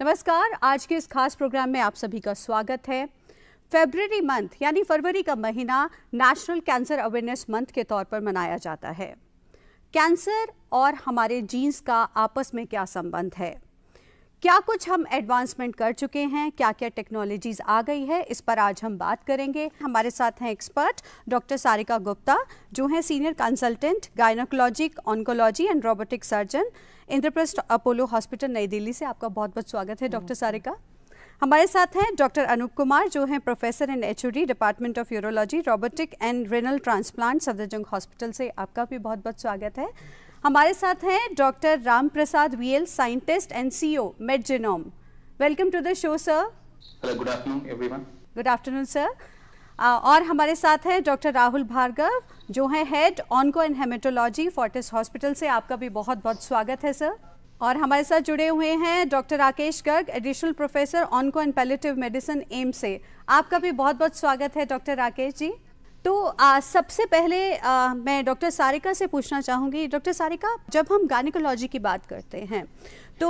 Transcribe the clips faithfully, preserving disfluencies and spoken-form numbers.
नमस्कार, आज के इस खास प्रोग्राम में आप सभी का स्वागत है। फरवरी मंथ यानी फरवरी का महीना नेशनल कैंसर अवेयरनेस मंथ के तौर पर मनाया जाता है। कैंसर और हमारे जीन्स का आपस में क्या संबंध है, क्या कुछ हम एडवांसमेंट कर चुके हैं, क्या क्या टेक्नोलॉजीज आ गई है, इस पर आज हम बात करेंगे। हमारे साथ हैं एक्सपर्ट डॉक्टर सारिका गुप्ता, जो हैं senior consultant gynaecology, oncology and robotic surgeon, Indraprastha Apollo hospital नई दिल्ली से। आपका बहुत बहुत स्वागत है डॉक्टर सारिका। हमारे साथ हैं डॉक्टर अनूप कुमार, जो हैं professor in HOD department of urology, robotic and renal transplant, Safdarjung hospital से। आपका भी बहुत बहुत स्वागत है। हमारे साथ हैं doctor Ram Prasad V L, scientist and CEO MedGenome. Welcome to the show sir. Hello, good afternoon everyone. Good afternoon sir. और हमारे साथ हैं डॉक्टर राहुल भार्गव, जो हैं head onco and haematology, Fortis hospital से। आपका भी बहुत बहुत स्वागत है सर। और हमारे साथ जुड़े हुए हैं doctor Rakesh Garg, additional professor onco and palliative medicine, AIIMS से। आपका भी बहुत बहुत स्वागत है डॉक्टर राकेश जी। तो आ, सबसे पहले आ, मैं डॉक्टर सारिका से पूछना चाहूँगी। डॉक्टर सारिका, जब हम गायनेकोलॉजी की बात करते हैं तो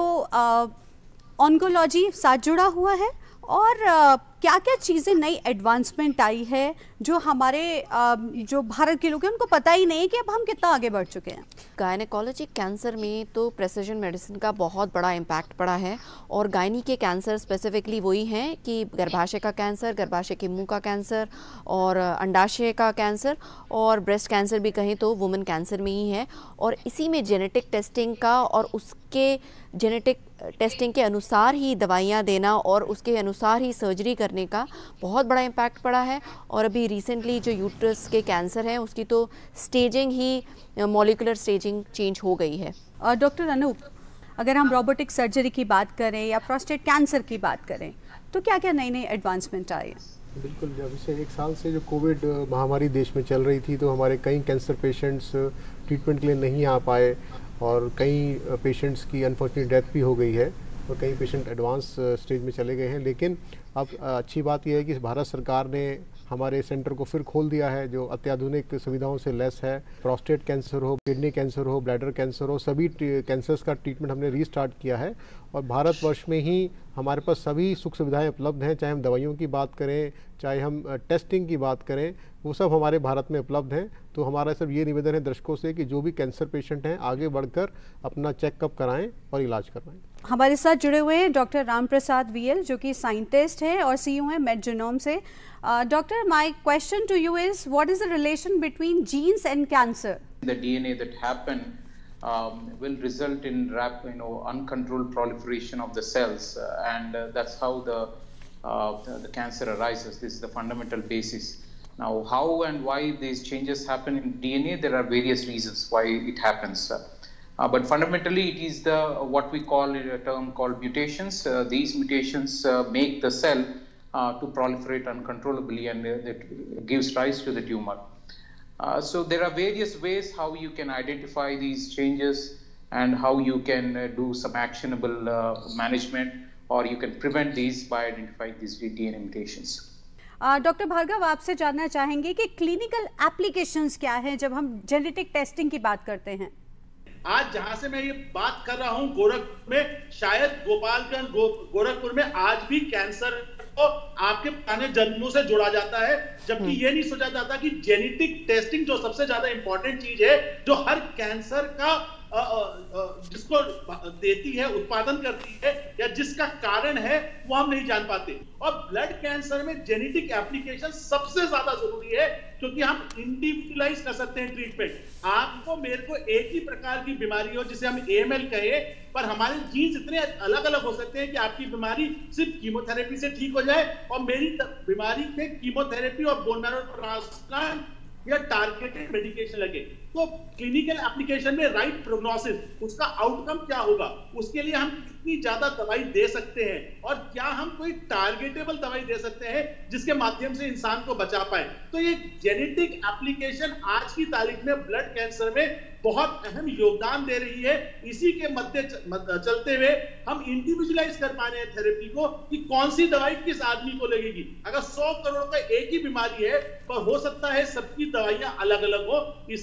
ऑन्कोलॉजी साथ जुड़ा हुआ है, और आ, क्या क्या चीज़ें नई एडवांसमेंट आई है जो हमारे आ, जो भारत के लोग हैं उनको पता ही नहीं है कि अब हम कितना आगे बढ़ चुके हैं। गायनेकोलॉजी कैंसर में तो प्रेसिजन मेडिसिन का बहुत बड़ा इम्पैक्ट पड़ा है, और गायनी के कैंसर स्पेसिफिकली वही हैं कि गर्भाशय का कैंसर, गर्भाशय के मुंह का कैंसर, और अंडाशय का कैंसर, और ब्रेस्ट कैंसर भी कहें तो वुमेन कैंसर में ही है। और इसी में जेनेटिक टेस्टिंग का और उसके जेनेटिक टेस्टिंग के अनुसार ही दवाइयाँ देना और उसके अनुसार ही सर्जरी करने का बहुत बड़ा इम्पैक्ट पड़ा है। और अभी रिसेंटली जो यूट्रस के कैंसर हैं उसकी तो स्टेजिंग ही मॉलिक्यूलर स्टेजिंग चेंज हो गई है। और डॉक्टर अनूप, अगर हम रोबोटिक सर्जरी की बात करें या प्रोस्टेट कैंसर की बात करें तो क्या क्या नई नई एडवांसमेंट आई है? बिल्कुल, जब से एक साल से जो कोविड महामारी देश में चल रही थी तो हमारे कई कैंसर पेशेंट्स ट्रीटमेंट के लिए नहीं आ पाए, और कई पेशेंट्स की अनफॉर्चुनेट डेथ भी हो गई है, और कई पेशेंट एडवांस स्टेज में चले गए हैं। लेकिन अब अच्छी बात यह है कि भारत सरकार ने हमारे सेंटर को फिर खोल दिया है, जो अत्याधुनिक सुविधाओं से लेस है। प्रोस्टेट कैंसर हो, किडनी कैंसर हो, ब्लैडर कैंसर हो, सभी कैंसर्स का ट्रीटमेंट हमने रीस्टार्ट किया है। और भारतवर्ष में ही हमारे पास सभी सुख सुविधाएं उपलब्ध हैं, चाहे हम दवाइयों की बात करें, चाहे हम टेस्टिंग की बात करें, वो सब हमारे भारत में उपलब्ध हैं। तो हमारा सब ये निवेदन है दर्शकों से कि जो भी कैंसर पेशेंट हैं आगे बढ़कर अपना चेकअप कराएं और इलाज करवाएं। हमारे साथ जुड़े हुए हैं डॉक्टर राम प्रसाद वीएल, जो कि साइंटिस्ट हैं और सीईओ हैं मेडजेनोम से। Doctor, my question to you is, what is the relation between genes and cancer? The D N A that happen um, will result in rap, you know, uncontrolled proliferation of the cells, uh, and uh, that's how the, uh, the the cancer arises. This is the fundamental basis. Now, how and why these changes happen in D N A? There are various reasons why it happens. Uh, Uh, but fundamentally, it is the what we call a term called mutations. Uh, these mutations uh, make the cell uh, to proliferate uncontrollably, and uh, it gives rise to the tumor. Uh, so there are various ways how you can identify these changes and how you can uh, do some actionable uh, management, or you can prevent these by identifying these D N A mutations. Doctor Bhargava, आपसे जानना चाहेंगे कि clinical applications क्या हैं जब हम genetic testing की बात करते हैं? आज जहां से मैं ये बात कर रहा हूं, गोरखपुर में, शायद गोपालगंज गो, गोरखपुर में आज भी कैंसर को आपके पुराने जन्मों से जोड़ा जाता है, जबकि ये नहीं सोचा जाता कि जेनेटिक टेस्टिंग जो सबसे ज्यादा इंपॉर्टेंट चीज है, जो हर कैंसर का आ, आ, आ, जिसको देती है, उत्पादन करती है, या जिसका कारण है, वो हम नहीं जान पाते। और ब्लड कैंसर में जेनेटिक एप्लीकेशन सबसे ज्यादा जरूरी है, क्योंकि हम इंडिविजुअलाइज कर सकते हैं ट्रीटमेंट। आपको मेरे को एक ही प्रकार की बीमारी हो, जिसे हम ए एम एल कहे, पर हमारे जीन्स इतने अलग अलग हो सकते हैं कि आपकी बीमारी सिर्फ कीमोथेरेपी से ठीक हो जाए, और मेरी बीमारी में कीमोथेरेपी और बोन मैरो ट्रांसप्लांट या टारगेटेड मेडिकेशन लगे। तो क्लिनिकल एप्लीकेशन में राइट प्रोग्नोसिस, उसका आउटकम क्या होगा, उसके लिए हम कितनी ज्यादा दवाई दे सकते हैं, और क्या हम कोई टारगेटेबल दवाई दे सकते हैं जिसके माध्यम से इंसान को बचा पाए। तो ये जेनेटिक एप्लीकेशन आज की तारीख में ब्लड कैंसर में बहुत अहम योगदान दे रही है। इसी के मध्य चलते हुए हम इंडिविजुअलाइज कर पा रहे हैं थेरेपी को, कि कौन सी दवाई किस आदमी को लगेगी। अगर सौ करोड़ का एक ही बीमारी है, पर हो सकता है सबकी दवाइयां अलग अलग हो, इसलिए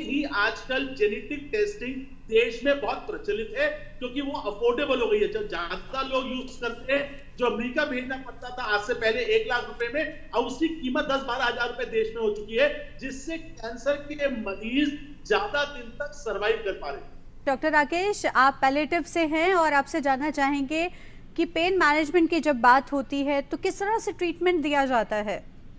ही आजकल जेनेटिक टेस्टिंग देश में बहुत प्रचलित है, क्योंकि वो अफोर्डेबल हो गई है। जब ज्यादा लोग यूज करते हैं, जो अमेरिका भेजना पड़ता था आज से पहले एक लाख रुपए में, अब उसकी कीमत दस बारह हजार रुपए देश में हो चुकी है, जिससे कैंसर के मरीज ज्यादा दिन तक सर्वाइव कर पा रहे हैं। डॉक्टर राकेश, आप पैलेटिव से हैं और आपसे जानना चाहेंगे कि पेन मैनेजमेंट की जब बात होती है तो किस तरह से ट्रीटमेंट दिया जाता है?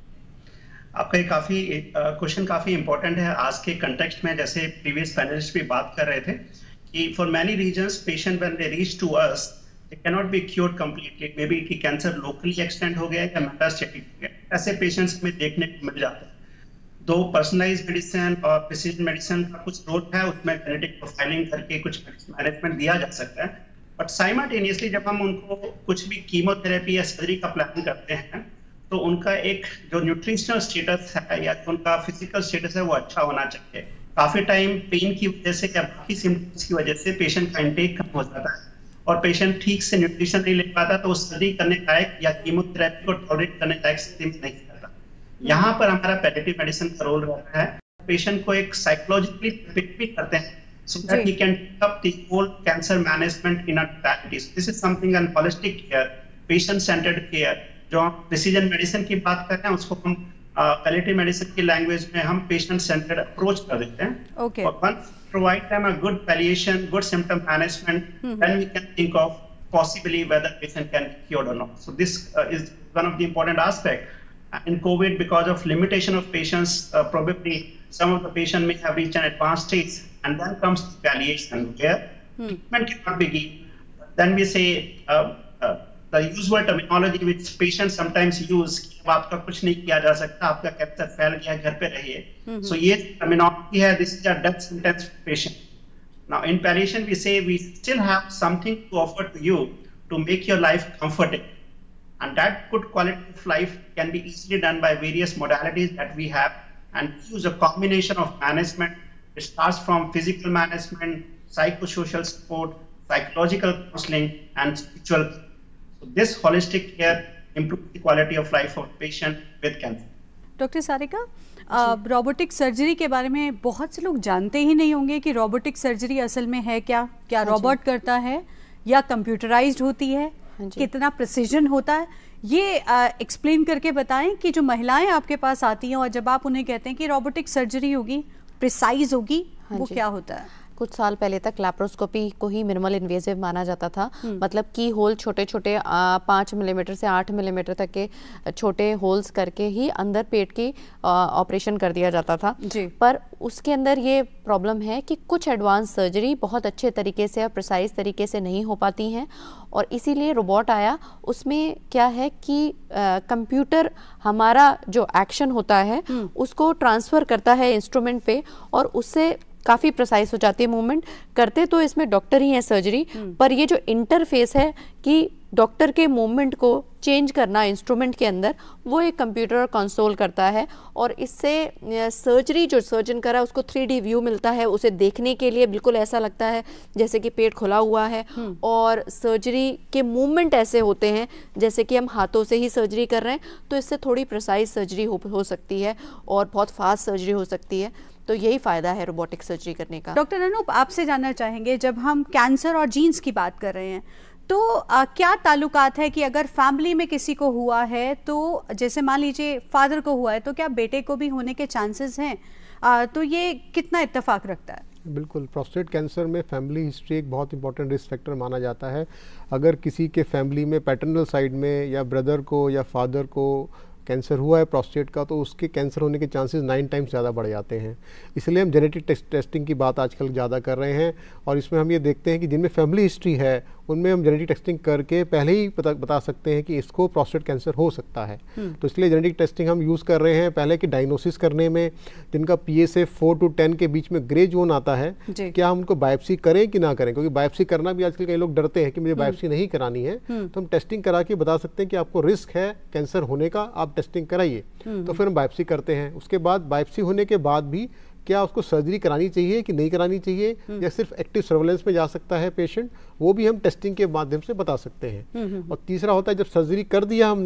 आपका ये काफी क्वेश्चन काफी इंपॉर्टेंट है आज के कंटेक्स्ट में। जैसे प्रीवियस पैनलिस्ट भी बात कर रहे थे कि for many reasons patient when they reach to us they can not be cured completely, maybe कि कैंसर लोकली एक्सटेंड हो गया या मेटास्टेटिक हो गया, ऐसे पेशेंट्स में देखने को मिल जाता है। दो पर्सनलाइज्ड मेडिसिन और प्रिसिजन मेडिसिन का कुछ रोल है, उसमें जेनेटिक प्रोफाइलिंग करके कुछ मैनेजमेंट दिया जा सकता है, बट साइमल्टेनियसली जब हम उनको कुछ भी कीमोथेरेपी या सर्जरी का प्लान करते हैं तो उनका एक जो न्यूट्रिशनल स्टेटस है या उनका फिजिकल स्टेटस है वो अच्छा होना चाहिए। काफी टाइम पेन की वजह से या बाकी सिम्टम्स की वजह से पेशेंट का इंटेक कम हो जाता है और पेशेंट ठीक से न्यूट्रिशन नहीं ले पाता, तो सर्जरी करने लायक या कीमोथेरेपी को टॉलरेट करने लायक स्थिति में नहीं रहता। यहाँ पर हमारा पैलेटिव मेडिसिन का रोल रहता है। पेशेंट को एक साइकोलॉजिकली प्रिपेयर भी करते हैं so that he can take up the whole cancer management in a totality. This is something an holistic care, patient-centered care. जो हम प्रिसीजन मेडिसिन की बात करते हैं उसको हम पैलेटिव मेडिसिन की लैंग्वेज में हम पेशेंट सेंटर्ड अप्रोच कर देते हैं। Okay. But once provide them a good palliation, good symptom management, mm-hmm. then we can think of possibly whether patient can be cured or not. So this uh, is one of the important aspect. In COVID, because of limitation of patients, uh, probably some of the patient may have reached an advanced stage, and then comes palliation, where hmm. treatment cannot be given. Then we say uh, uh, the usual terminology which patients sometimes use, कि आपका कुछ नहीं किया जा सकता, आपका cancer फैल गया, घर पे रहिए. Hmm. So ये terminology है, this is a death sentence for patient. Now in palliation we say we still have something to offer to you to make your life comfortable. And that good quality of life can be easily done by various modalities that we have, and use a combination of management. It starts from physical management, psychosocial support, psychological counseling, and spiritual. So this holistic care improves the quality of life of patient with cancer. Doctor Sarika, robotic surgery के बारे में बहुत से लोग जानते ही नहीं होंगे कि रोबोटिक सर्जरी असल में है क्या, क्या रोबोट करता है या कंप्यूटराइज्ड होती है, कितना प्रिसीजन होता है, ये एक्सप्लेन करके बताएं कि जो महिलाएं आपके पास आती हैं और जब आप उन्हें कहते हैं कि रोबोटिक सर्जरी होगी, प्रिसाइज होगी, वो क्या होता है? कुछ साल पहले तक लैप्रोस्कोपी को ही मिनिमल इन्वेजिव माना जाता था, मतलब की होल छोटे छोटे पाँच मिलीमीटर से आठ मिलीमीटर तक के छोटे होल्स करके ही अंदर पेट की ऑपरेशन कर दिया जाता था जी। पर उसके अंदर ये प्रॉब्लम है कि कुछ एडवांस सर्जरी बहुत अच्छे तरीके से और प्रिसाइज तरीके से नहीं हो पाती हैं, और इसीलिए रोबोट आया। उसमें क्या है कि कंप्यूटर हमारा जो एक्शन होता है उसको ट्रांसफ़र करता है इंस्ट्रूमेंट पे, और उससे काफ़ी प्रिसाइज हो जाती है मूवमेंट। करते तो इसमें डॉक्टर ही है सर्जरी, पर ये जो इंटरफेस है कि डॉक्टर के मूवमेंट को चेंज करना इंस्ट्रूमेंट के अंदर, वो एक कंप्यूटर कंसोल करता है, और इससे सर्जरी जो सर्जन करा उसको थ्री डी व्यू मिलता है। उसे देखने के लिए बिल्कुल ऐसा लगता है जैसे कि पेट खुला हुआ है, और सर्जरी के मूवमेंट ऐसे होते हैं जैसे कि हम हाथों से ही सर्जरी कर रहे हैं, तो इससे थोड़ी प्रिसाइज सर्जरी हो, हो सकती है और बहुत फास्ट सर्जरी हो सकती है। तो यही फ़ायदा है रोबोटिक सर्जरी करने का। डॉक्टर अनूप, आपसे जानना चाहेंगे, जब हम कैंसर और जीन्स की बात कर रहे हैं तो आ, क्या ताल्लुकात है कि अगर फैमिली में किसी को हुआ है, तो जैसे मान लीजिए फादर को हुआ है, तो क्या बेटे को भी होने के चांसेस हैं? आ, तो ये कितना इत्तेफाक रखता है? बिल्कुल, प्रोस्टेट कैंसर में फैमिली हिस्ट्री एक बहुत इंपॉर्टेंट रिस्क फैक्टर माना जाता है। अगर किसी के फैमिली में पैटर्नल साइड में या ब्रदर को या फादर को कैंसर हुआ है प्रोस्टेट का, तो उसके कैंसर होने के चांसेस नाइन टाइम्स ज़्यादा बढ़ जाते हैं। इसलिए हम जेनेटिक टेस्ट टेस्टिंग की बात आजकल ज़्यादा कर रहे हैं, और इसमें हम ये देखते हैं कि जिनमें फैमिली हिस्ट्री है उनमें हम जेनेटिक टेस्टिंग करके पहले ही पता बता सकते हैं कि इसको प्रोस्टेट कैंसर हो सकता है। तो इसलिए जेनेटिक टेस्टिंग हम यूज़ कर रहे हैं पहले कि डायग्नोसिस करने में, जिनका P S A four to ten के बीच में ग्रे जोन आता है, क्या हम उनको बायोप्सी करें कि ना करें, क्योंकि बायोप्सी करना भी आजकल कई लोग डरते हैं कि मुझे बायोप्सी नहीं करानी है, तो हम टेस्टिंग करा के बता सकते हैं कि आपको रिस्क है कैंसर होने का, आप टेस्टिंग कराइए। तो फिर हम बायोप्सी करते हैं। उसके बाद बायोप्सी होने के बाद भी क्या उसको सर्जरी करानी चाहिए कि नहीं करानी चाहिए, या सिर्फ एक्टिव सर्वेलेंस में जा सकता है पेशेंट, वो भी हम टेस्टिंग के माध्यम से बता सकते हैं। और तीसरा होता है जब सर्जरी कर दिया हमने,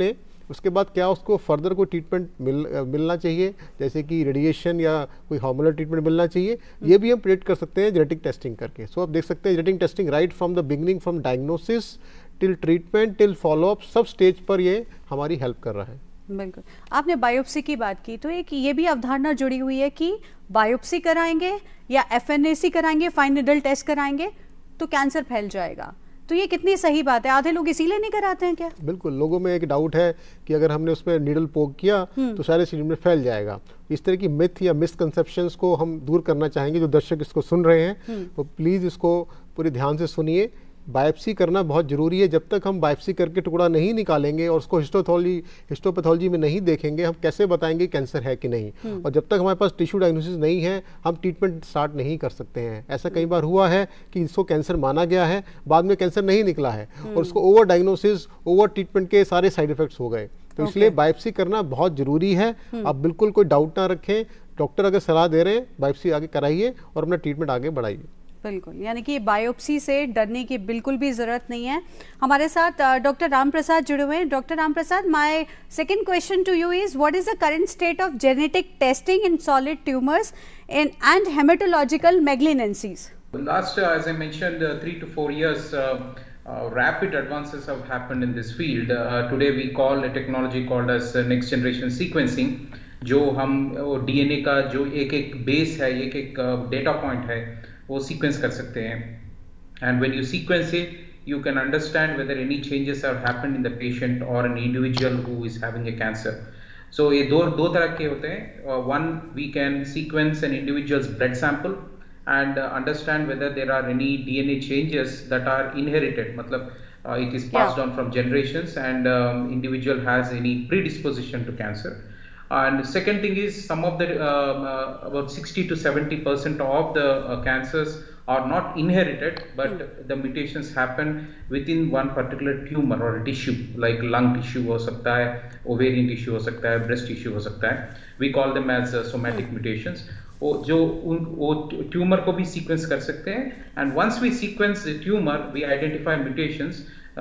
उसके बाद क्या उसको फर्दर कोई ट्रीटमेंट मिल मिलना चाहिए, जैसे कि रेडिएशन या कोई हार्मोनल ट्रीटमेंट मिलना चाहिए, ये भी हम प्रेडिक्ट कर सकते हैं जेनेटिक टेस्टिंग करके। सो so, आप देख सकते हैं genetic testing right from the beginning, from diagnosis till treatment till follow up, सब स्टेज पर ये हमारी हेल्प कर रहा है। बिल्कुल, आपने बायोप्सी की बात की, तो एक ये भी अवधारणा जुड़ी हुई है कि बायोप्सी कराएंगे या एफ एन ए सी कराएंगे, फाइन नीडल टेस्ट कराएंगे तो कैंसर फैल जाएगा, तो ये कितनी सही बात है? आधे लोग इसीलिए नहीं कराते हैं क्या? बिल्कुल, लोगों में एक डाउट है कि अगर हमने उसमें नीडल पोक किया तो सारे शरीर में फैल जाएगा। इस तरह की मिथ या मिसकंसेप्शंस को हम दूर करना चाहेंगे। जो दर्शक इसको सुन रहे हैं तो प्लीज़ इसको पूरे ध्यान से सुनिए। बायोप्सी करना बहुत ज़रूरी है। जब तक हम बायोप्सी करके टुकड़ा नहीं निकालेंगे और उसको हिस्टोपैथोलॉजी हिस्टोपैथोलॉजी में नहीं देखेंगे, हम कैसे बताएंगे कैंसर है कि नहीं। और जब तक हमारे पास टिश्यू डायग्नोसिस नहीं है, हम ट्रीटमेंट स्टार्ट नहीं कर सकते हैं। ऐसा कई बार हुआ है कि इसको कैंसर माना गया है, बाद में कैंसर नहीं निकला है और उसको ओवर डायग्नोसिस, ओवर ट्रीटमेंट के सारे साइड इफेक्ट्स हो गए। तो इसलिए बायोप्सी करना बहुत ज़रूरी है। आप बिल्कुल कोई डाउट ना रखें, डॉक्टर अगर सलाह दे रहे हैं बायोप्सी आगे कराइए और अपना ट्रीटमेंट आगे बढ़ाइए। बिल्कुल, यानी कि बायोप्सी से डरने की बिल्कुल भी ज़रूरत नहीं है। हमारे साथ डॉक्टर राम प्रसाद जुड़े हुए हैं। Doctor Ram Prasad, my second question to you is what is the current state of genetic testing in solid tumours in and haematological malignancies? Last, uh, as I mentioned, uh, three to four years, uh, uh, rapid advances have happened in this field. Uh, today we call a technology called as uh, next generation sequencing, जो हम D N A का जो एक एक base है, एक एक data uh, point है, वो सीक्वेंस कर सकते हैं। And when you sequence it, you can understand whether any changes have happened in the patient और an individual who is having a cancer. So ये दो दो तरह के होते हैं। One, we can sequence an individual's blood sample and uh, understand whether there are any D N A changes that are inherited, matlab uh, it is passed yeah. on from generations, and um, individual has any predisposition to cancer. And second thing is, some of the uh, uh, about sixty to seventy percent of the uh, cancers are not inherited, but mm. the mutations happen within one particular tumor or a tissue, like lung tissue ho sakta hai, ovarian tissue ho sakta hai, breast tissue ho sakta hai. We call them as uh, somatic mm. mutations. वो जो उन वो tumour को भी sequence कर सकते हैं। And once we sequence the tumour, we identify mutations,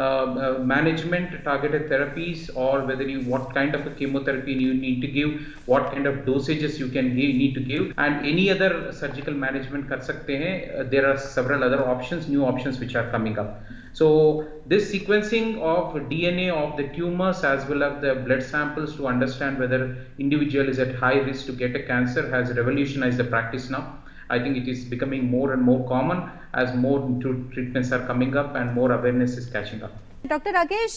management, targeted therapies, or whether you what kind of a chemotherapy you need to give, what kind of dosages you can need to give, and any other surgical management कर सकते हैं। Uh, there are several other options, new options which are coming up. So this sequencing of D N A of the tumors as well as the blood samples to understand whether individual is at high risk to get a cancer has revolutionized the practice now. I think it is becoming more and more common as more treatments are coming up and more awareness is catching up. Doctor Rakesh,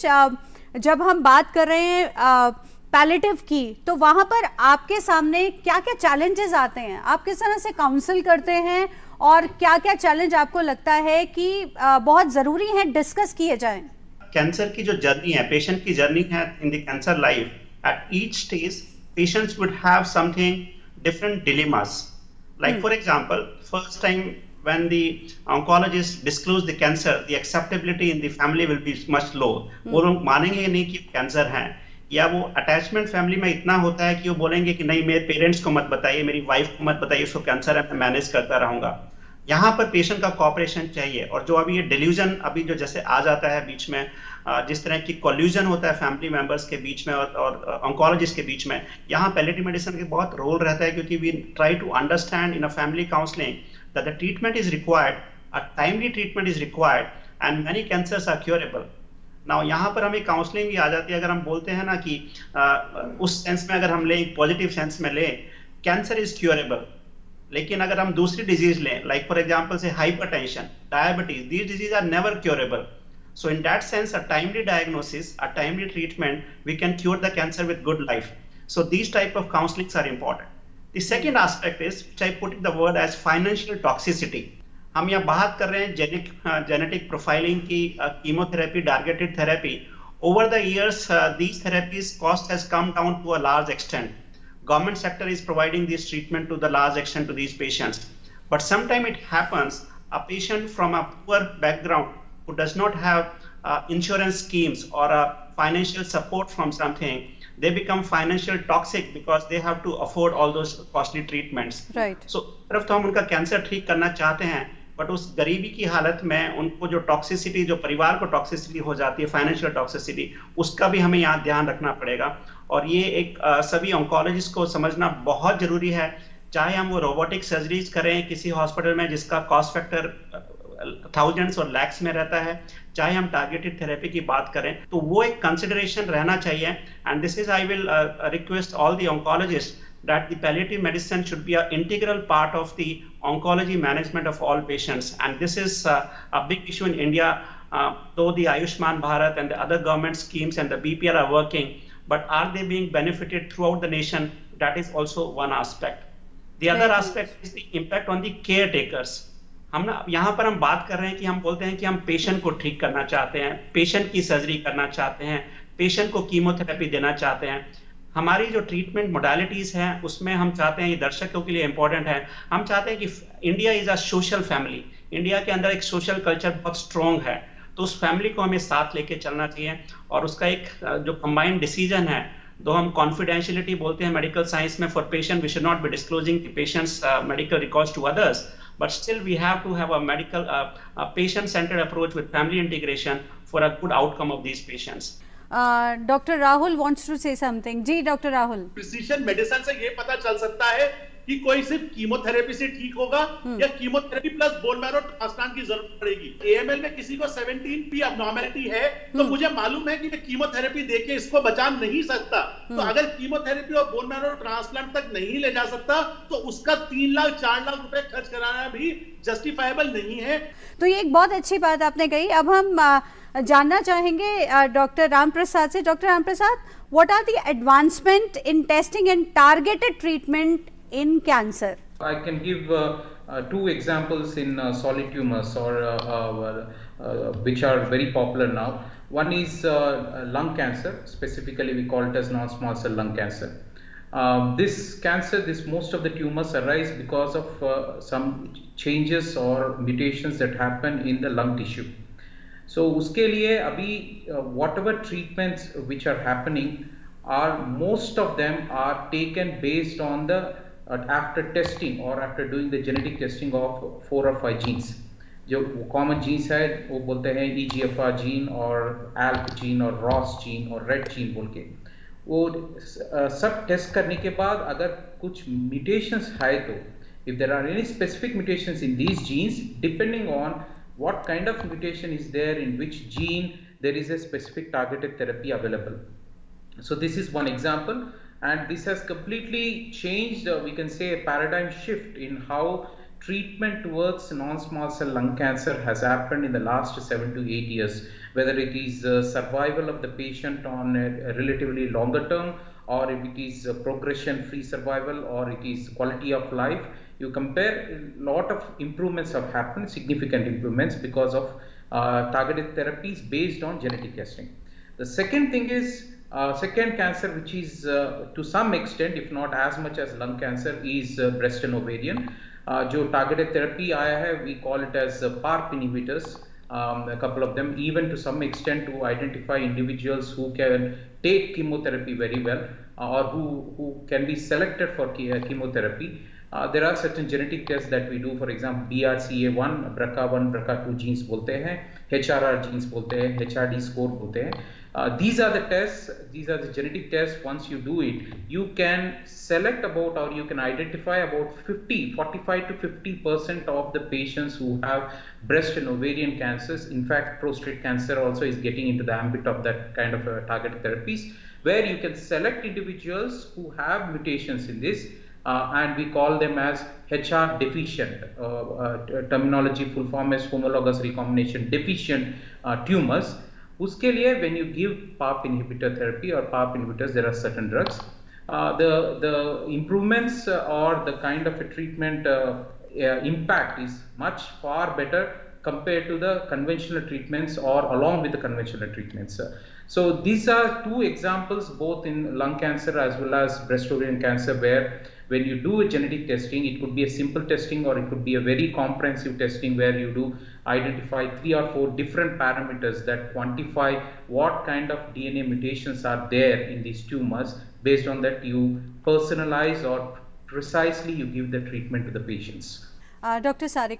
जब हम बात कर रहे हैं palliative की, तो वहाँ पर आपके सामने क्या क्या चैलेंजेस आते हैं? आप किस तरह से काउंसिल करते हैं और क्या क्या चैलेंज आपको लगता है कि बहुत ज़रूरी है डिस्कस किए जाएं? कैंसर की जो जर्नी है, पेशेंट की जर्नी है in the cancer life, at each stage patients would have something different dilemmas. Like for example, first time when the oncologist disclose the cancer, the acceptability in the family will be much low. वो लोग मानेंगे नहीं कि cancer है, या वो attachment family में इतना होता है कि वो बोलेंगे कि नहीं, मेरे पेरेंट्स को मत बताइए, मेरी वाइफ को मत बताइए, उसको कैंसर है, मैं मैनेज करता रहूंगा. यहाँ पर पेशेंट का कॉपरेशन चाहिए. और जो अभी ये डिल्यूजन अभी जो जैसे आ जाता है बीच में, जिस तरह की कॉल्यूजन होता है फैमिली मेंबर्स के बीच में और और ऑन्कोलॉजिस्ट के बीच में, यहाँ पैलेटिव मेडिसिन के बहुत रोल रहता है, क्योंकि we try to understand in a family counselling that the treatment is required, a timely treatment is required, and many cancers are curable. Now यहाँ पर हमें काउंसलिंग भी आ जाती है. अगर हम बोलते हैं ना कि आ, उस सेंस में अगर हम लें, पॉजिटिव सेंस में लें, कैंसर इज क्योरेबल. लेकिन अगर हम दूसरी डिजीज लें, लाइक फॉर एग्जांपल से hypertension, diabetes, these diseases are never curable. So in that sense, a timely diagnosis, a timely treatment, we can cure the cancer with good life. So these type of counselings are important. The second aspect is, which I put in the word as financial toxicity. हम यहाँ बात कर रहे हैं genetic genetic profiling की, chemotherapy, targeted therapy. Over the years, uh, these therapies cost has come down to a large extent. Government sector is providing this treatment to the large extent to these patients. But sometimes it happens, a patient from a poor background who does not have uh, insurance schemes or a financial support from something, they become financial toxic because they have to afford all those costly treatments. Right. So, तरफ तो हम उनका cancer ठीक करना चाहते हैं, but उस गरीबी की हालत में उनको जो टॉक्सिसिटी, जो परिवार को टॉक्सिसिटी हो जाती है, फाइनेंशियल टॉक्सिसिटी, उसका भी हमें यहाँ ध्यान रखना पड़ेगा। और ये एक आ, सभी ऑन्कोलॉजिस्ट को समझना बहुत जरूरी है, चाहे हम वो रोबोटिक सर्जरीज करें किसी हॉस्पिटल में जिसका कॉस्ट फैक्टर थाउजेंड्स और लैक्स में रहता है, चाहे हम टारगेटेड थेरेपी की बात करें, तो वो एक कंसिडरेशन रहना चाहिए। And this is I will request all the oncologists that the palliative medicine should be an integral part of the oncology management of all patients. And this is uh, a big issue in India, uh, though the Ayushman Bharat and the other government schemes and the B P L are working, but are they being benefited throughout the nation? That is also one aspect. The other aspect is the impact on the caretakers. हम ना यहाँ पर हम बात कर रहे हैं कि हम बोलते हैं कि हम पेशेंट को ठीक करना चाहते हैं, पेशेंट की सर्जरी करना चाहते हैं, पेशेंट को कीमोथेरेपी देना चाहते हैं। हमारी जो ट्रीटमेंट मोडालिटीज हैं उसमें हम चाहते हैं, ये दर्शकों के लिए इंपॉर्टेंट है, हम चाहते हैं कि India is a social family, India के अंदर एक सोशल कल्चर बहुत स्ट्रॉन्ग है, तो उस फैमिली को हमें साथ लेके चलना चाहिए। और उसका एक जो कंबाइंड डिसीजन है, दो हम कॉन्फिडेंशियलिटी बोलते हैं मेडिकल साइंस में, for patient we should not be disclosing the patient's medical records to others, but still we have to have a medical uh, a patient centered approach with family integration for a good outcome of these patients. Uh, Doctor Rahul wants to say something. जी Doctor Rahul. Precision medicine से ये पता चल सकता है कि कोई सिर्फ कीमोथेरेपी से ठीक होगा या chemotherapy plus bone marrow transplant की जरूरत पड़ेगी। एएमएल में किसी को सेवनटीन पी अबनॉर्मैलिटी है तो मुझे मालूम है कि मैं कीमोथेरेपी देके इसको बचा नहीं सकता, तो अगर कीमोथेरेपी और बोन मैरो ट्रांसप्लांट तक नहीं ले जा सकता तो उसका तीन लाख चार लाख रुपए खर्च कराना भी जस्टिफाइबल नहीं है। तो ये एक बहुत अच्छी बात आपने कही। अब हम जानना चाहेंगे डॉक्टर राम प्रसाद से। Doctor Ram Prasad, what are the advancement in testing and targeted treatment in cancer? I can give uh, uh, two examples in uh, solid tumors or uh, uh, uh, which are very popular now. One is uh, lung cancer, specifically we call it as non-small cell lung cancer. Um, this cancer, this most of the tumors arise because of uh, some changes or mutations that happen in the lung tissue. So uske liye abhi uh, whatever treatments which are happening are, most of them are taken based on the Uh, after testing or after doing the genetic testing of four or five genes. जो common genes है वो बोलते हैं E G F R gene और A L K gene और R O S gene और red gene बोल के, वो uh, सब टेस्ट करने के बाद अगर कुछ mutations है तो if there are any specific mutations in these genes, depending on what kind of mutation is there in which gene, there is a specific targeted therapy available. So this is one example. And this has completely changed, uh, we can say, a paradigm shift in how treatment towards non-small cell lung cancer has happened in the last seven to eight years. Whether it is uh, survival of the patient on a, a relatively longer term, or if it is uh, progression-free survival, or it is quality of life, you compare, a lot of improvements have happened, significant improvements because of uh, targeted therapies based on genetic testing. The second thing is, Uh, second cancer which is uh, to some extent, if not as much as lung cancer, is uh, breast and ovarian. Uh, जो targeted therapy आया है, we call it as uh, PARP inhibitors, um, a couple of them, even to some extent to identify individuals who can take chemotherapy very well, uh, or who, who can be selected for chemotherapy. Uh, there are certain genetic tests that we do, for example B R C A one, B R C A one, B R C A two genes बोलते हैं, H R R genes बोलते हैं, H R D score बोलते हैं. Uh, these are the tests, these are the genetic tests. Once you do it, you can select about, or you can identify about fifty, forty-five to fifty percent of the patients who have breast and ovarian cancers. In fact, prostate cancer also is getting into the ambit of that kind of uh, targeted therapies, where you can select individuals who have mutations in this. Uh, and we call them as H R deficient, uh, uh, terminology full form is homologous recombination deficient uh, tumors. उसके लिए when you give PARP inhibitor therapy or PARP inhibitors, there are certain drugs. Uh, the the improvements uh, or the kind of a treatment uh, uh, impact is much far better compared to the conventional treatments or along with the conventional treatments. Uh, so these are two examples, both in lung cancer as well as breast ovarian cancer, where when you do a genetic testing, it could be a simple testing or it could be a very comprehensive testing where you do identify three or four different parameters that quantify what kind of D N A mutations are there in these tumors. Based on that, you personalize or precisely you give the treatment to the patients. Uh, Doctor Sarika,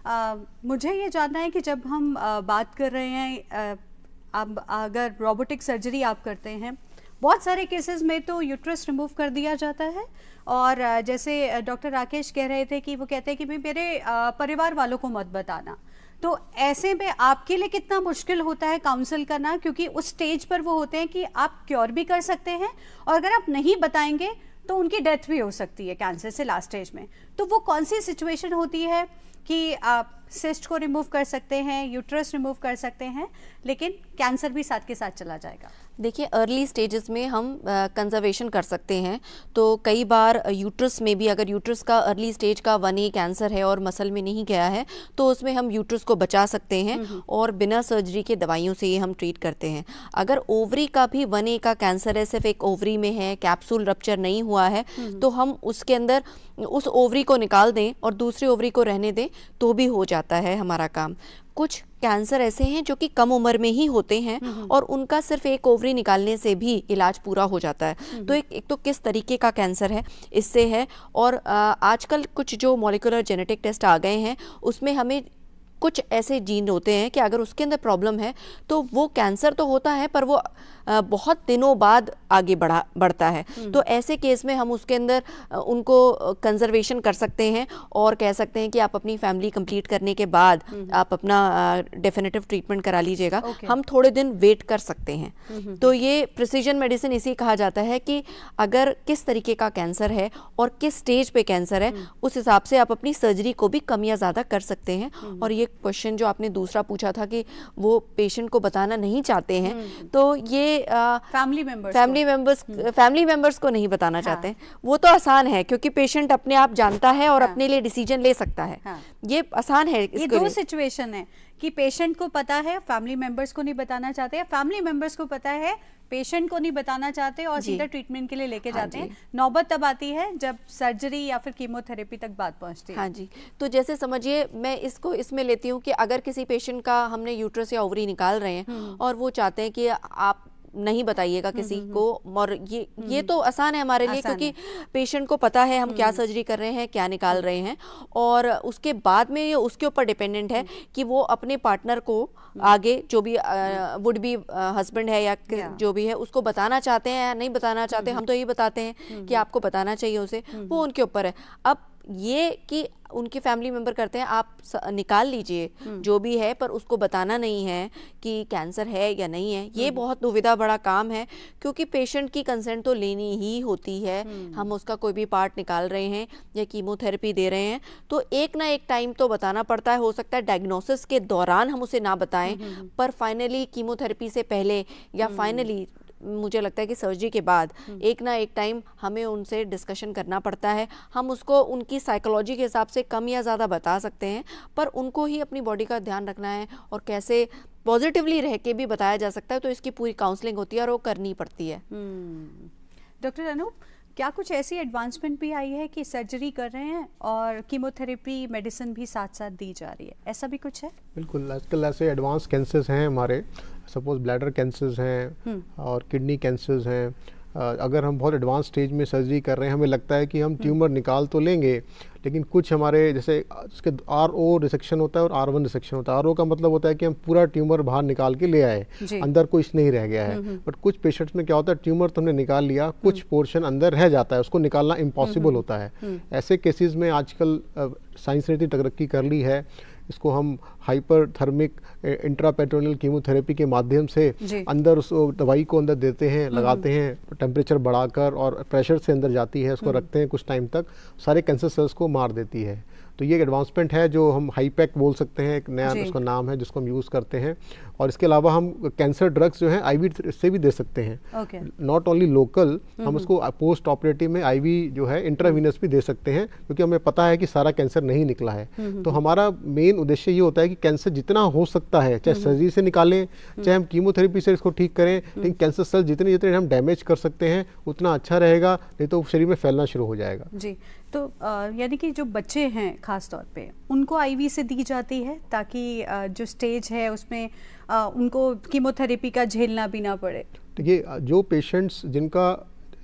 आ, मुझे ये जानना है कि जब हम आ, बात कर रहे हैं, अब अगर रोबोटिक सर्जरी आप करते हैं, बहुत सारे केसेस में तो यूट्रस रिमूव कर दिया जाता है, और जैसे डॉक्टर राकेश कह रहे थे कि वो कहते हैं कि भाई मेरे परिवार वालों को मत बताना, तो ऐसे में आपके लिए कितना मुश्किल होता है काउंसल करना, क्योंकि उस स्टेज पर वो होते हैं कि आप क्योर भी कर सकते हैं और अगर आप नहीं बताएंगे तो उनकी डेथ भी हो सकती है कैंसर से लास्ट स्टेज में। तो वो कौन सी सिचुएशन होती है कि आप सिस्ट को रिमूव कर सकते हैं, यूट्रस रिमूव कर सकते हैं, लेकिन कैंसर भी साथ के साथ चला जाएगा? देखिए, अर्ली स्टेजेस में हम कंजर्वेशन कर सकते हैं, तो कई बार यूट्रस में भी, अगर यूट्रस का अर्ली स्टेज का वन ए कैंसर है और मसल में नहीं गया है, तो उसमें हम यूट्रस को बचा सकते हैं और बिना सर्जरी के दवाइयों से ये हम ट्रीट करते हैं। अगर ओवरी का भी वन ए का कैंसर है, सिर्फ एक ओवरी में है, कैप्सूल रप्चर नहीं हुआ है, तो हम उसके अंदर उस ओवरी को निकाल दें और दूसरी ओवरी को रहने दें तो भी हो जाता है हमारा काम। कुछ कैंसर ऐसे हैं जो कि कम उम्र में ही होते हैं और उनका सिर्फ एक ओवरी निकालने से भी इलाज पूरा हो जाता है। तो एक, एक तो किस तरीके का कैंसर है इससे है, और आ, आजकल कुछ जो मॉलिक्यूलर जेनेटिक टेस्ट आ गए हैं उसमें हमें कुछ ऐसे जीन होते हैं कि अगर उसके अंदर प्रॉब्लम है तो वो कैंसर तो होता है पर वो बहुत दिनों बाद आगे बढ़ा बढ़ता है। तो ऐसे केस में हम उसके अंदर उनको कंजर्वेशन कर सकते हैं और कह सकते हैं कि आप अपनी फैमिली कंप्लीट करने के बाद आप अपना डेफिनेटिव ट्रीटमेंट करा लीजिएगा, okay. हम थोड़े दिन वेट कर सकते हैं। तो ये प्रिसीजन मेडिसिन इसी कहा जाता है कि अगर किस तरीके का कैंसर है और किस स्टेज पे कैंसर है, उस हिसाब से आप अपनी सर्जरी को भी कम या ज़्यादा कर सकते हैं। और ये क्वेश्चन जो आपने दूसरा पूछा था कि वो पेशेंट को बताना नहीं चाहते हैं, तो ये family members family members family members को नहीं बताना हाँ. चाहते हैं, वो तो आसान है क्योंकि पेशेंट अपने आप जानता है और हाँ. अपने लिए डिसीजन ले सकता है हाँ. ये आसान है। ये दो सिचुएशन है कि पेशेंट को पता है, फैमिली मेंबर्स को नहीं बताना चाहते, या फैमिली मेंबर्स को पता है, पेशेंट को नहीं बताना चाहते और सीधा ट्रीटमेंट के लिए लेके हाँ जाते हैं। नौबत तब आती है जब सर्जरी या फिर कीमोथेरेपी तक बात पहुंचती है। हाँ जी, तो जैसे समझिए मैं इसको इसमें लेती हूँ कि अगर किसी पेशेंट का हमने यूट्रस या ओवरी निकाल रहे हैं और वो चाहते हैं कि आप नहीं बताइएगा किसी को, और ये ये तो आसान है हमारे लिए क्योंकि पेशेंट को पता है हम क्या सर्जरी कर रहे हैं, क्या निकाल रहे हैं, और उसके बाद में ये उसके ऊपर डिपेंडेंट है कि वो अपने पार्टनर को आगे जो भी वुड बी हस्बैंड है या जो भी है उसको बताना चाहते हैं या नहीं बताना चाहते। हम तो यही बताते हैं कि आपको बताना चाहिए उसे, वो उनके ऊपर है। अब ये कि उनके फैमिली मेंबर करते हैं आप निकाल लीजिए जो भी है, पर उसको बताना नहीं है कि कैंसर है या नहीं है, ये बहुत दुविधा बड़ा काम है क्योंकि पेशेंट की कंसेंट तो लेनी ही होती है। हम उसका कोई भी पार्ट निकाल रहे हैं या कीमोथेरेपी दे रहे हैं तो एक ना एक टाइम तो बताना पड़ता है। हो सकता है डायग्नोसिस के दौरान हम उसे ना बताएं, पर फाइनली कीमोथेरेपी से पहले या फाइनली मुझे लगता है कि सर्जरी के बाद एक ना एक टाइम हमें उनसे डिस्कशन करना पड़ता है। हम उसको उनकी साइकोलॉजी के हिसाब से कम या ज़्यादा बता सकते हैं, पर उनको ही अपनी बॉडी का ध्यान रखना है और कैसे पॉजिटिवली रह के भी बताया जा सकता है। तो इसकी पूरी काउंसलिंग होती है और वो करनी पड़ती है। डॉक्टर अनूप, क्या कुछ ऐसी एडवांसमेंट भी आई है कि सर्जरी कर रहे हैं और कीमोथेरेपी मेडिसिन भी साथ साथ दी जा रही है, ऐसा भी कुछ है? बिल्कुल, आजकल ऐसे एडवांस कैंसर्स हैं हमारे, सपोज ब्लैडर कैंसर्स हैं और किडनी कैंसर्स हैं। अगर हम बहुत एडवांस स्टेज में सर्जरी कर रहे हैं, हमें लगता है कि हम ट्यूमर निकाल तो लेंगे, लेकिन कुछ हमारे जैसे उसके आर ओ रिसेक्शन होता है और आर वन रिसेक्शन होता है। आर ओ का मतलब होता है कि हम पूरा ट्यूमर बाहर निकाल के ले आए, अंदर कुछ नहीं रह गया है। बट कुछ पेशेंट्स में क्या होता है, ट्यूमर तो हमने निकाल लिया, कुछ पोर्शन अंदर रह जाता है, उसको निकालना इम्पॉसिबल होता है। ऐसे केसेस में आजकल साइंस ने इतनी तरक्की कर ली है, इसको हम हाइपरथर्मिक इंट्रापेरिटोनियल कीमोथेरेपी के माध्यम से अंदर उस दवाई को अंदर देते हैं, लगाते हैं, टेम्परेचर बढ़ाकर और प्रेशर से अंदर जाती है, उसको रखते हैं कुछ टाइम तक, सारे कैंसर सेल्स को मार देती है। तो ये एक एडवांसमेंट है जो हम हाईपैक बोल सकते हैं, एक नया उसका नाम है जिसको हम यूज़ करते हैं। और इसके अलावा हम कैंसर ड्रग्स जो हैं आईवी से भी दे सकते हैं, नॉट ओनली लोकल, हम उसको पोस्ट ऑपरेटिव में आईवी जो है इंट्रावीनस भी दे सकते हैं, क्योंकि हमें पता है कि सारा कैंसर नहीं निकला है। तो हमारा मेन उद्देश्य ये होता है कि कैंसर जितना हो सकता है, चाहे सर्जरी से निकालें, चाहे हम कीमोथेरेपी से इसको ठीक करें, लेकिन कैंसर सेल जितने जितने हम डैमेज कर सकते हैं उतना अच्छा रहेगा, नहीं तो शरीर में फैलना शुरू हो जाएगा। जी, तो यानी कि जो बच्चे हैं खास तौर पे उनको आईवी से दी जाती है ताकि आ, जो स्टेज है उसमें आ, उनको कीमोथेरेपी का झेलना भी ना पड़े। देखिए, जो पेशेंट्स जिनका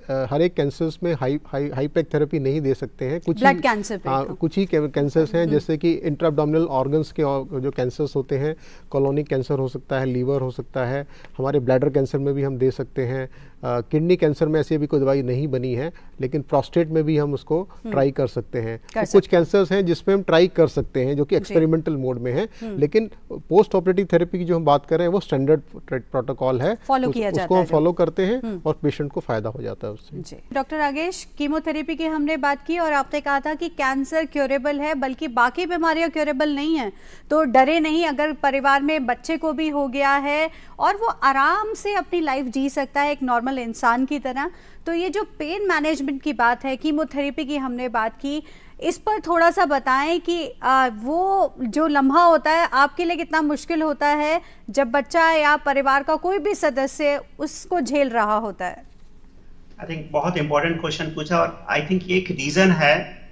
हर एक कैंसर्स में हाई हाई हाईपेक थेरेपी नहीं दे सकते हैं। कुछ ब्लड कैंसर पे हाँ, कुछ ही कैंसर्स हैं जैसे कि इंट्राअब्डोमिनल ऑर्गन्स के जो कैंसर्स होते हैं, कॉलोनिक कैंसर हो सकता है, लीवर हो सकता है, हमारे ब्लैडर कैंसर में भी हम दे सकते हैं। किडनी कैंसर में ऐसी अभी कोई दवाई नहीं बनी है, लेकिन प्रोस्टेट में भी हम उसको ट्राई कर सकते हैं। कर तो कुछ कैंसर्स हैं जिसमें हम ट्राई कर सकते हैं जो कि एक्सपेरिमेंटल मोड में है, लेकिन पोस्ट ऑपरेटिव थेरेपी की जो हम बात कर रहे हैं वो स्टैंडर्ड प्रोटोकॉल है, फॉलो उस, किया जाता उसको है हम फॉलो करते हैं और पेशेंट को फायदा हो जाता है उससे। जी डॉक्टर नागेश, कीमोथेरेपी की हमने बात की और आपने कहा था कि कैंसर क्योरेबल है, बल्कि बाकी बीमारियां क्योरेबल नहीं है, तो डरे नहीं। अगर परिवार में बच्चे को भी हो गया है और वो आराम से अपनी लाइफ जी सकता है एक नॉर्मल इंसान की तरह। तो ये जो पेन मैनेजमेंट की बात है, कीमोथेरेपी की हमने बात की, इस पर थोड़ा सा बताएं कि आ, वो जो लम्हा होता है आपके लिए कितना मुश्किल होता है जब बच्चा या परिवार का कोई भी सदस्य उसको झेल रहा होता है। आई थिंक बहुत इंपॉर्टेंट क्वेश्चन पूछा, और आई थिंक एक रीजन है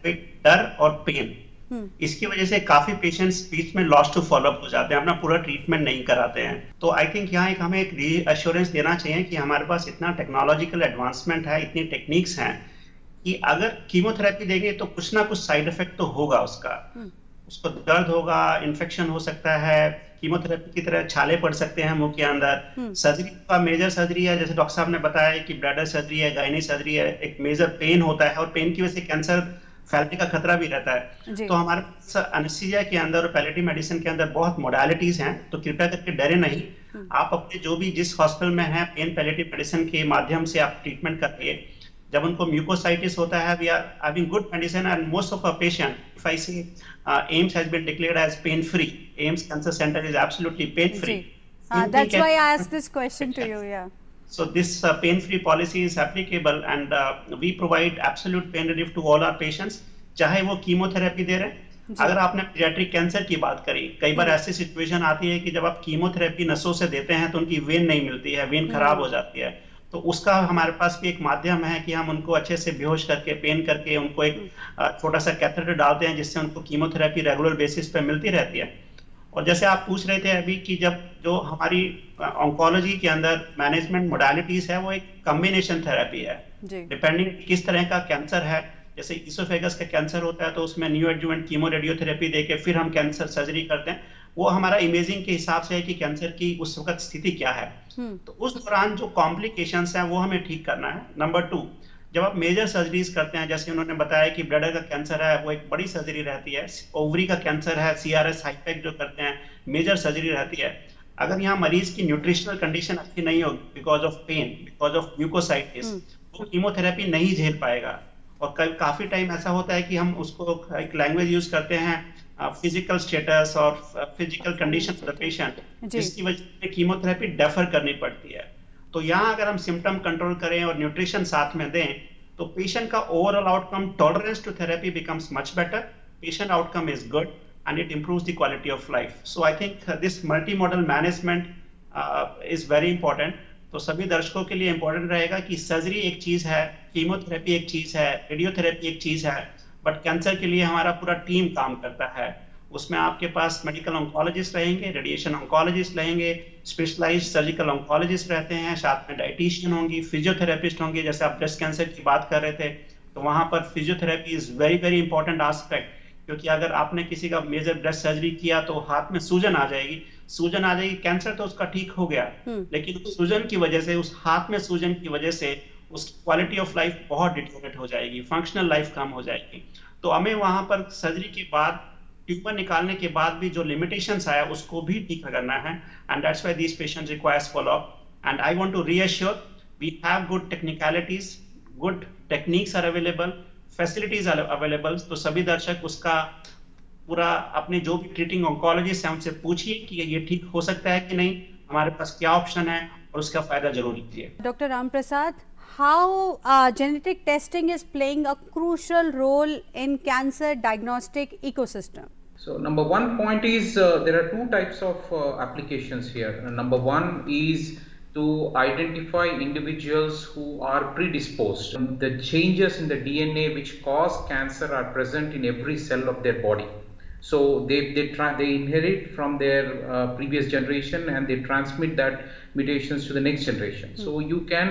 डर और पेन। इसकी वजह से काफी पेशेंट्स बीच में लॉस्ट टू फॉलोअप हो जाते हैं, अपना पूरा ट्रीटमेंट नहीं कराते हैं। तो आई थिंक यहाँ एक हमें एक रीअश्योरेंस देना चाहिए कि हमारे पास इतना टेक्नोलॉजिकल एडवांसमेंट है, इतनी टेक्निक्स हैं कि अगर कीमोथेरेपी देंगे तो कुछ ना कुछ साइड इफेक्ट तो होगा उसका। उसको दर्द होगा, इन्फेक्शन हो सकता है, कीमोथेरेपी की तरह छाले पड़ सकते हैं मुंह के अंदर। सर्जरी का मेजर सर्जरी है, जैसे डॉक्टर साहब ने बताया कि ब्लैडर सर्जरी है, गायनी सर्जरी है, एक मेजर पेन होता है और पेन की वजह से कैंसर फैलने का खतरा भी रहता है। तो हमारे एनेस्थीसिया के अंदर और पैलिएटिव मेडिसिन के अंदर बहुत मोडालिटीज हैं, तो कृपया करके डरे नहीं। आप अपने जो भी जिस हॉस्पिटल में हैं, पेन पैलिएटिव मेडिसिन के माध्यम से आप ट्रीटमेंट करिए। जब उनको म्यूकोसाइटिस होता है, we are having good medicine and most of our patient, if I say AIIMS has been declared as pain free, AIIMS cancer centre is absolutely pain free. That's why I asked this question to you. Yeah So this uh, pain-free policy is applicable, and uh, we provide absolute pain relief to all our patients, चाहे वो chemotherapy दे रहे हैं। अगर आपने paediatric cancer की बात करी, कई बार ऐसी सिचुएशन आती है कि जब आप कीमोथेरेपी नसों से देते हैं तो उनकी वेन नहीं मिलती है, वेन खराब हो जाती है। तो उसका हमारे पास भी एक माध्यम है कि हम उनको अच्छे से बेहोश करके, पेन करके उनको एक छोटा सा कैथेटर डालते हैं, जिससे उनको कीमोथेरेपी रेगुलर बेसिस पे मिलती रहती है। और जैसे आप पूछ रहे थे अभी कि जब जो हमारी ऑन्कोलॉजी के अंदर मैनेजमेंट मोडालिटीज है वो एक कॉम्बिनेशन थेरेपी है, डिपेंडिंग किस तरह का कैंसर है। जैसे इसोफेगस का कैंसर होता है तो उसमें न्यू एडजुवेंट कीमो रेडियोथेरेपी देके फिर हम कैंसर सर्जरी करते हैं। वो हमारा इमेजिंग के हिसाब से है कि कैंसर की उस वक्त स्थिति क्या है, तो उस दौरान जो कॉम्प्लिकेशंस हैं वो हमें ठीक करना है। नंबर टू, जब आप मेजर सर्जरीज करते हैं, जैसे उन्होंने बताया कि ब्लैडर का कैंसर है वो एक बड़ी सर्जरी रहती है, ओवरी का कैंसर है, सीआरएस हाईपेक जो करते हैं मेजर सर्जरी रहती है। अगर यहाँ मरीज की न्यूट्रिशनल कंडीशन अच्छी नहीं हो because of pain, because of mucositis, वो कीमोथेरेपी नहीं झेल पाएगा। और काफी टाइम ऐसा होता है कि हम उसको एक लैंग्वेज यूज करते हैं फिजिकल स्टेटस और physical condition of the patient, जिसकी वजह से कीमोथेरेपी डेफर करनी पड़ती है। तो यहाँ अगर हम सिम्टम कंट्रोल करें और न्यूट्रिशन साथ में दें तो पेशेंट का overall outcome, tolerance to therapy becomes much better, patient outcome is good and it improves the quality of life. So I think uh, this multimodal management uh, is very important. तो सभी दर्शकों के लिए important रहेगा कि surgery एक चीज है, कीमोथेरेपी एक चीज है, रेडियोथेरेपी एक चीज है, बट कैंसर के लिए हमारा पूरा टीम काम करता है। उसमें आपके पास मेडिकल ऑन्कोलॉजिस्ट रहेंगे, रेडिएशन ऑन्कोलॉजिस्ट रहेंगे, स्पेशलाइज्ड सर्जिकल ऑन्कोलॉजिस्ट रहते हैं, साथ में डाइटिशियन होंगी, फिजियोथेरेपिस्ट होंगे। जैसे आप ब्रेस्ट कैंसर की बात कर रहे थे तो वहां पर physiotherapy is very very important aspect, क्योंकि अगर आपने किसी का मेजर ब्रेस्ट सर्जरी किया तो हाथ में सूजन आ जाएगी, सूजन आ जाएगी, कैंसर तो उसका ठीक हो गया, लेकिन उस सूजन की वजह से, उस हाथ में सूजन की वजह से उसकी क्वालिटी ऑफ लाइफ बहुत डिटेरियोरेट हो जाएगी, फंक्शनल लाइफ कम हो जाएगी। तो हमें वहां पर सर्जरी के बाद, ट्यूमर निकालने के बाद भी जो लिमिटेशंस आया उसको भी ठीक करना है, and that's why these patients requires follow up. And I want to reassure we have good technicalities, good techniques are available, facilities available. तो सभी दर्शक उसका पूरा अपने जो भी ट्रीटिंग ऑन्कोलॉजिस्ट है उनसे पूछिए कि ये ठीक हो सकता है कि नहीं, हमारे पास क्या ऑप्शन है, और उसका फायदा जरूर लीजिए। Doctor Ram Prasad, how genetic testing is playing a crucial role in cancer diagnostic ecosystem? So number one point is uh, there are two types of uh, applications here. Uh, number one is to identify individuals who are predisposed. The changes in the D N A which cause cancer are present in every cell of their body. So they they try they inherit from their uh, previous generation and they transmit that mutations to the next generation. Mm. So you can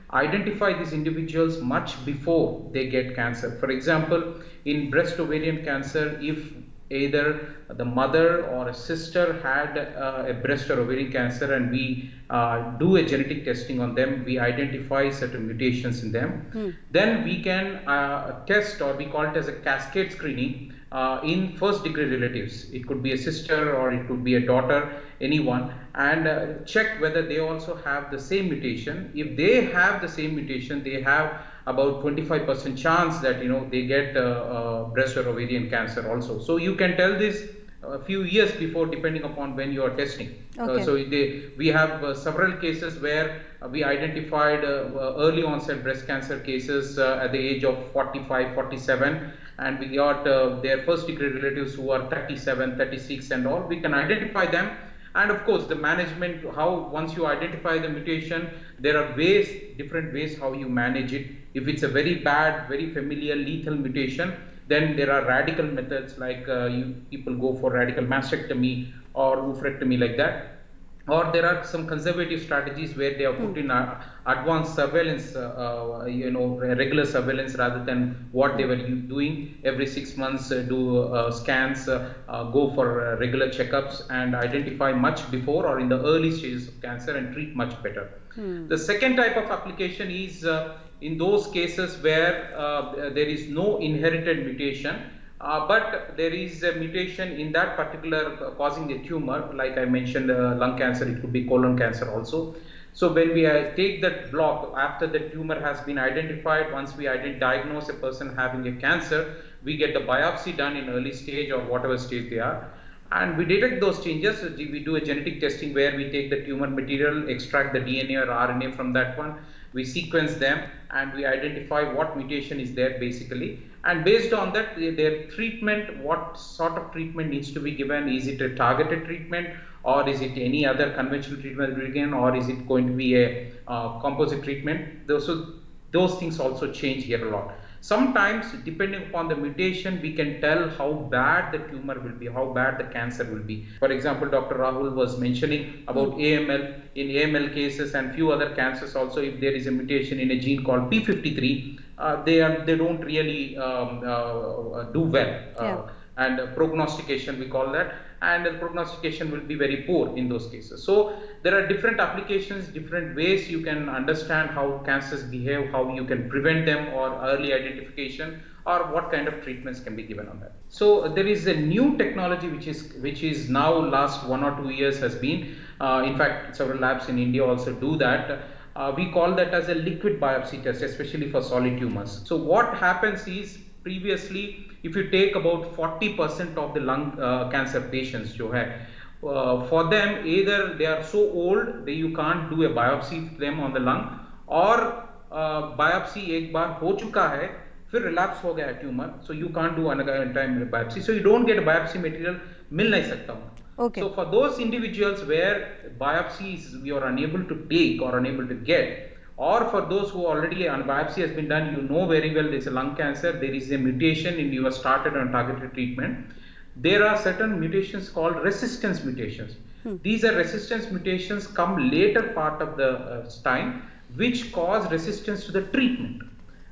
identify these individuals much before they get cancer. For example, in breast ovarian cancer, if either the mother or a sister had uh, a breast or ovarian cancer and we uh, do a genetic testing on them, we identify certain mutations in them, hmm. then we can uh, test, or we call it as a cascade screening uh, in first degree relatives. It could be a sister or it could be a daughter, anyone, and uh, check whether they also have the same mutation. If they have the same mutation, they have about twenty-five percent chance that you know they get uh, uh, breast or ovarian cancer also. So you can tell this a few years before, depending upon when you are testing. Okay. Uh, so they, we have uh, several cases where uh, we identified uh, early onset breast cancer cases uh, at the age of forty-five, forty-seven, and we got uh, their first degree relatives who are thirty-seven, thirty-six and all. We can identify them. And of course, the management, how once you identify the mutation, there are ways, different ways how you manage it. If it's a very bad, very familial, lethal mutation, then there are radical methods like uh, you, people go for radical mastectomy or oophorectomy like that. Or there are some conservative strategies where they are put in uh, advanced surveillance, uh, uh, you know, regular surveillance rather than what they were doing every six months, uh, do uh, scans, uh, uh, go for uh, regular checkups and identify much before or in the early stages of cancer and treat much better. Hmm. The second type of application is uh, in those cases where uh, there is no inherited mutation, Uh, but there is a mutation in that particular uh, causing a tumor, like I mentioned, uh, lung cancer, it could be colon cancer also. So when we uh, take that block after the tumor has been identified, once we diagnose a person having a cancer, we get the biopsy done in early stage or whatever stage they are. And we detect those changes. We do a genetic testing where we take the tumor material, extract the D N A or R N A from that one. We sequence them and we identify what mutation is there basically. And based on that, their treatment, what sort of treatment needs to be given? Is it a targeted treatment, or is it any other conventional treatment again, or is it going to be a uh, composite treatment? Those, so those things also change here a lot. Sometimes, depending upon the mutation, we can tell how bad the tumor will be, how bad the cancer will be. For example, Doctor Rahul was mentioning about mm. A M L. In A M L cases and few other cancers also, if there is a mutation in a gene called P fifty-three, uh, they are they don't really um, uh, do well. Uh, yeah. And uh, prognostication, we call that, and the prognostication will be very poor in those cases. So there are different applications, different ways you can understand how cancers behave, how you can prevent them, or early identification, or what kind of treatments can be given on that. So uh, there is a new technology which is which is now last one or two years has been, uh, in fact several labs in India also do that. Uh, we call that as a liquid biopsy test, especially for solid tumors. So what happens is, previously, if you take about forty percent of the lung uh, cancer patients जो है, uh, for them either they are so old that you can't do a biopsy for them on the lung, or uh, biopsy एक बार हो चुका है, फिर relapse हो गया है tumor, so you can't do another time biopsy, so you don't get a biopsy material, मिल नहीं सकता हूँ. Okay. So for those individuals where biopsies you are unable to take or unable to get, or for those who already a biopsy has been done, you know very well there is a lung cancer, there is a mutation and you have started on targeted treatment. There are certain mutations called resistance mutations. Hmm. These are resistance mutations come later part of the uh, time, which cause resistance to the treatment.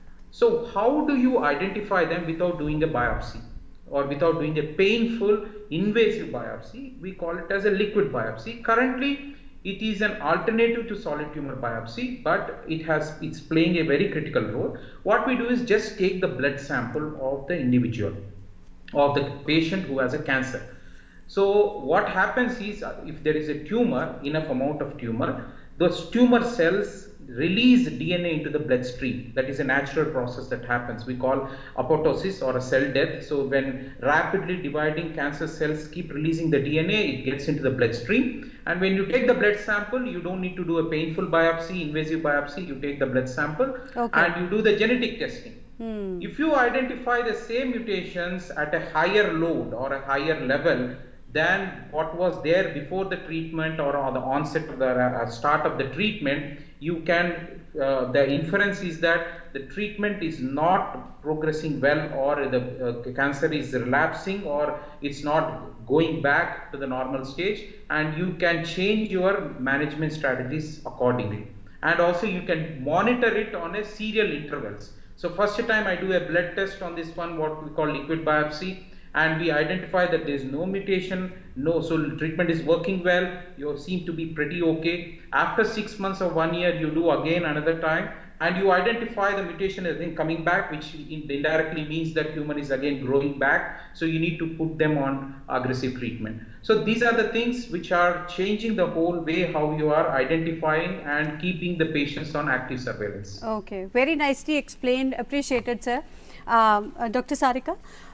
So how do you identify them without doing a biopsy or without doing a painful invasive biopsy? We call it as a liquid biopsy. Currently, it is an alternative to solid tumor biopsy, but it has it's playing a very critical role. What we do is just take the blood sample of the individual, of the patient who has a cancer. So what happens is, if there is a tumor, enough amount of tumor, those tumor cells release D N A into the bloodstream. That is a natural process that happens. We call apoptosis or a cell death. So when rapidly dividing cancer cells keep releasing the D N A, it gets into the bloodstream. And when you take the blood sample, you don't need to do a painful biopsy, invasive biopsy. You take the blood sample okay. and you do the genetic testing. Hmm. If you identify the same mutations at a higher load or a higher level than what was there before the treatment or, or the onset of the uh, start of the treatment, you can, uh, the inference is that the treatment is not progressing well, or the uh, cancer is relapsing, or it's not going back to the normal stage, and you can change your management strategies accordingly. and also you can monitor it on a serial intervals. So first time I do a blood test on this one, what we call liquid biopsy, and we identify that there is no mutation, no, so treatment is working well, you seem to be pretty okay. After six months or one year, you do again another time, and you identify the mutation is again coming back, which indirectly means that human is again growing back. So you need to put them on aggressive treatment. So these are the things which are changing the whole way how you are identifying and keeping the patients on active surveillance. Okay, very nicely explained, appreciated sir. Doctor Sarika,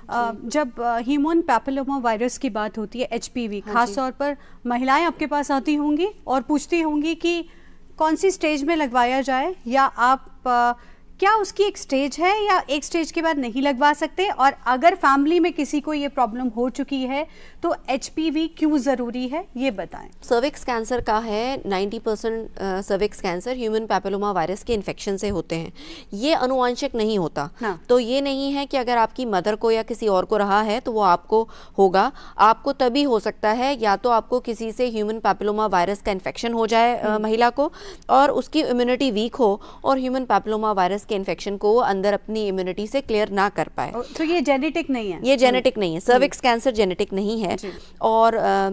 जब human papilloma virus की बात होती है, HPV, खास तौर पर महिलाएं आपके पास आती होंगी और पूछती होंगी कि कौन सी स्टेज में लगवाया जाए, या आप आ, क्या उसकी एक स्टेज है या एक स्टेज के बाद नहीं लगवा सकते, और अगर फैमिली में किसी को ये प्रॉब्लम हो चुकी है तो एचपीवी क्यों ज़रूरी है, ये बताएं। सर्विक्स कैंसर का है नब्बे percent cervix cancer human papilloma virus के इन्फेक्शन से होते हैं। ये अनुवांशिक नहीं होता। हाँ। तो ये नहीं है कि अगर आपकी मदर को या किसी और को रहा है तो वो आपको होगा। आपको तभी हो सकता है या तो आपको किसी से ह्यूमन पैपिलोमा वायरस का इन्फेक्शन हो जाए महिला को और उसकी इम्यूनिटी वीक हो और ह्यूमन पैपिलोमा वायरस के इन्फेक्शन को अंदर अपनी इम्यूनिटी से क्लियर ना कर पाए। तो ये जेनेटिक नहीं है, ये जेनेटिक नहीं है। सर्विक्स कैंसर जेनेटिक नहीं है और आ,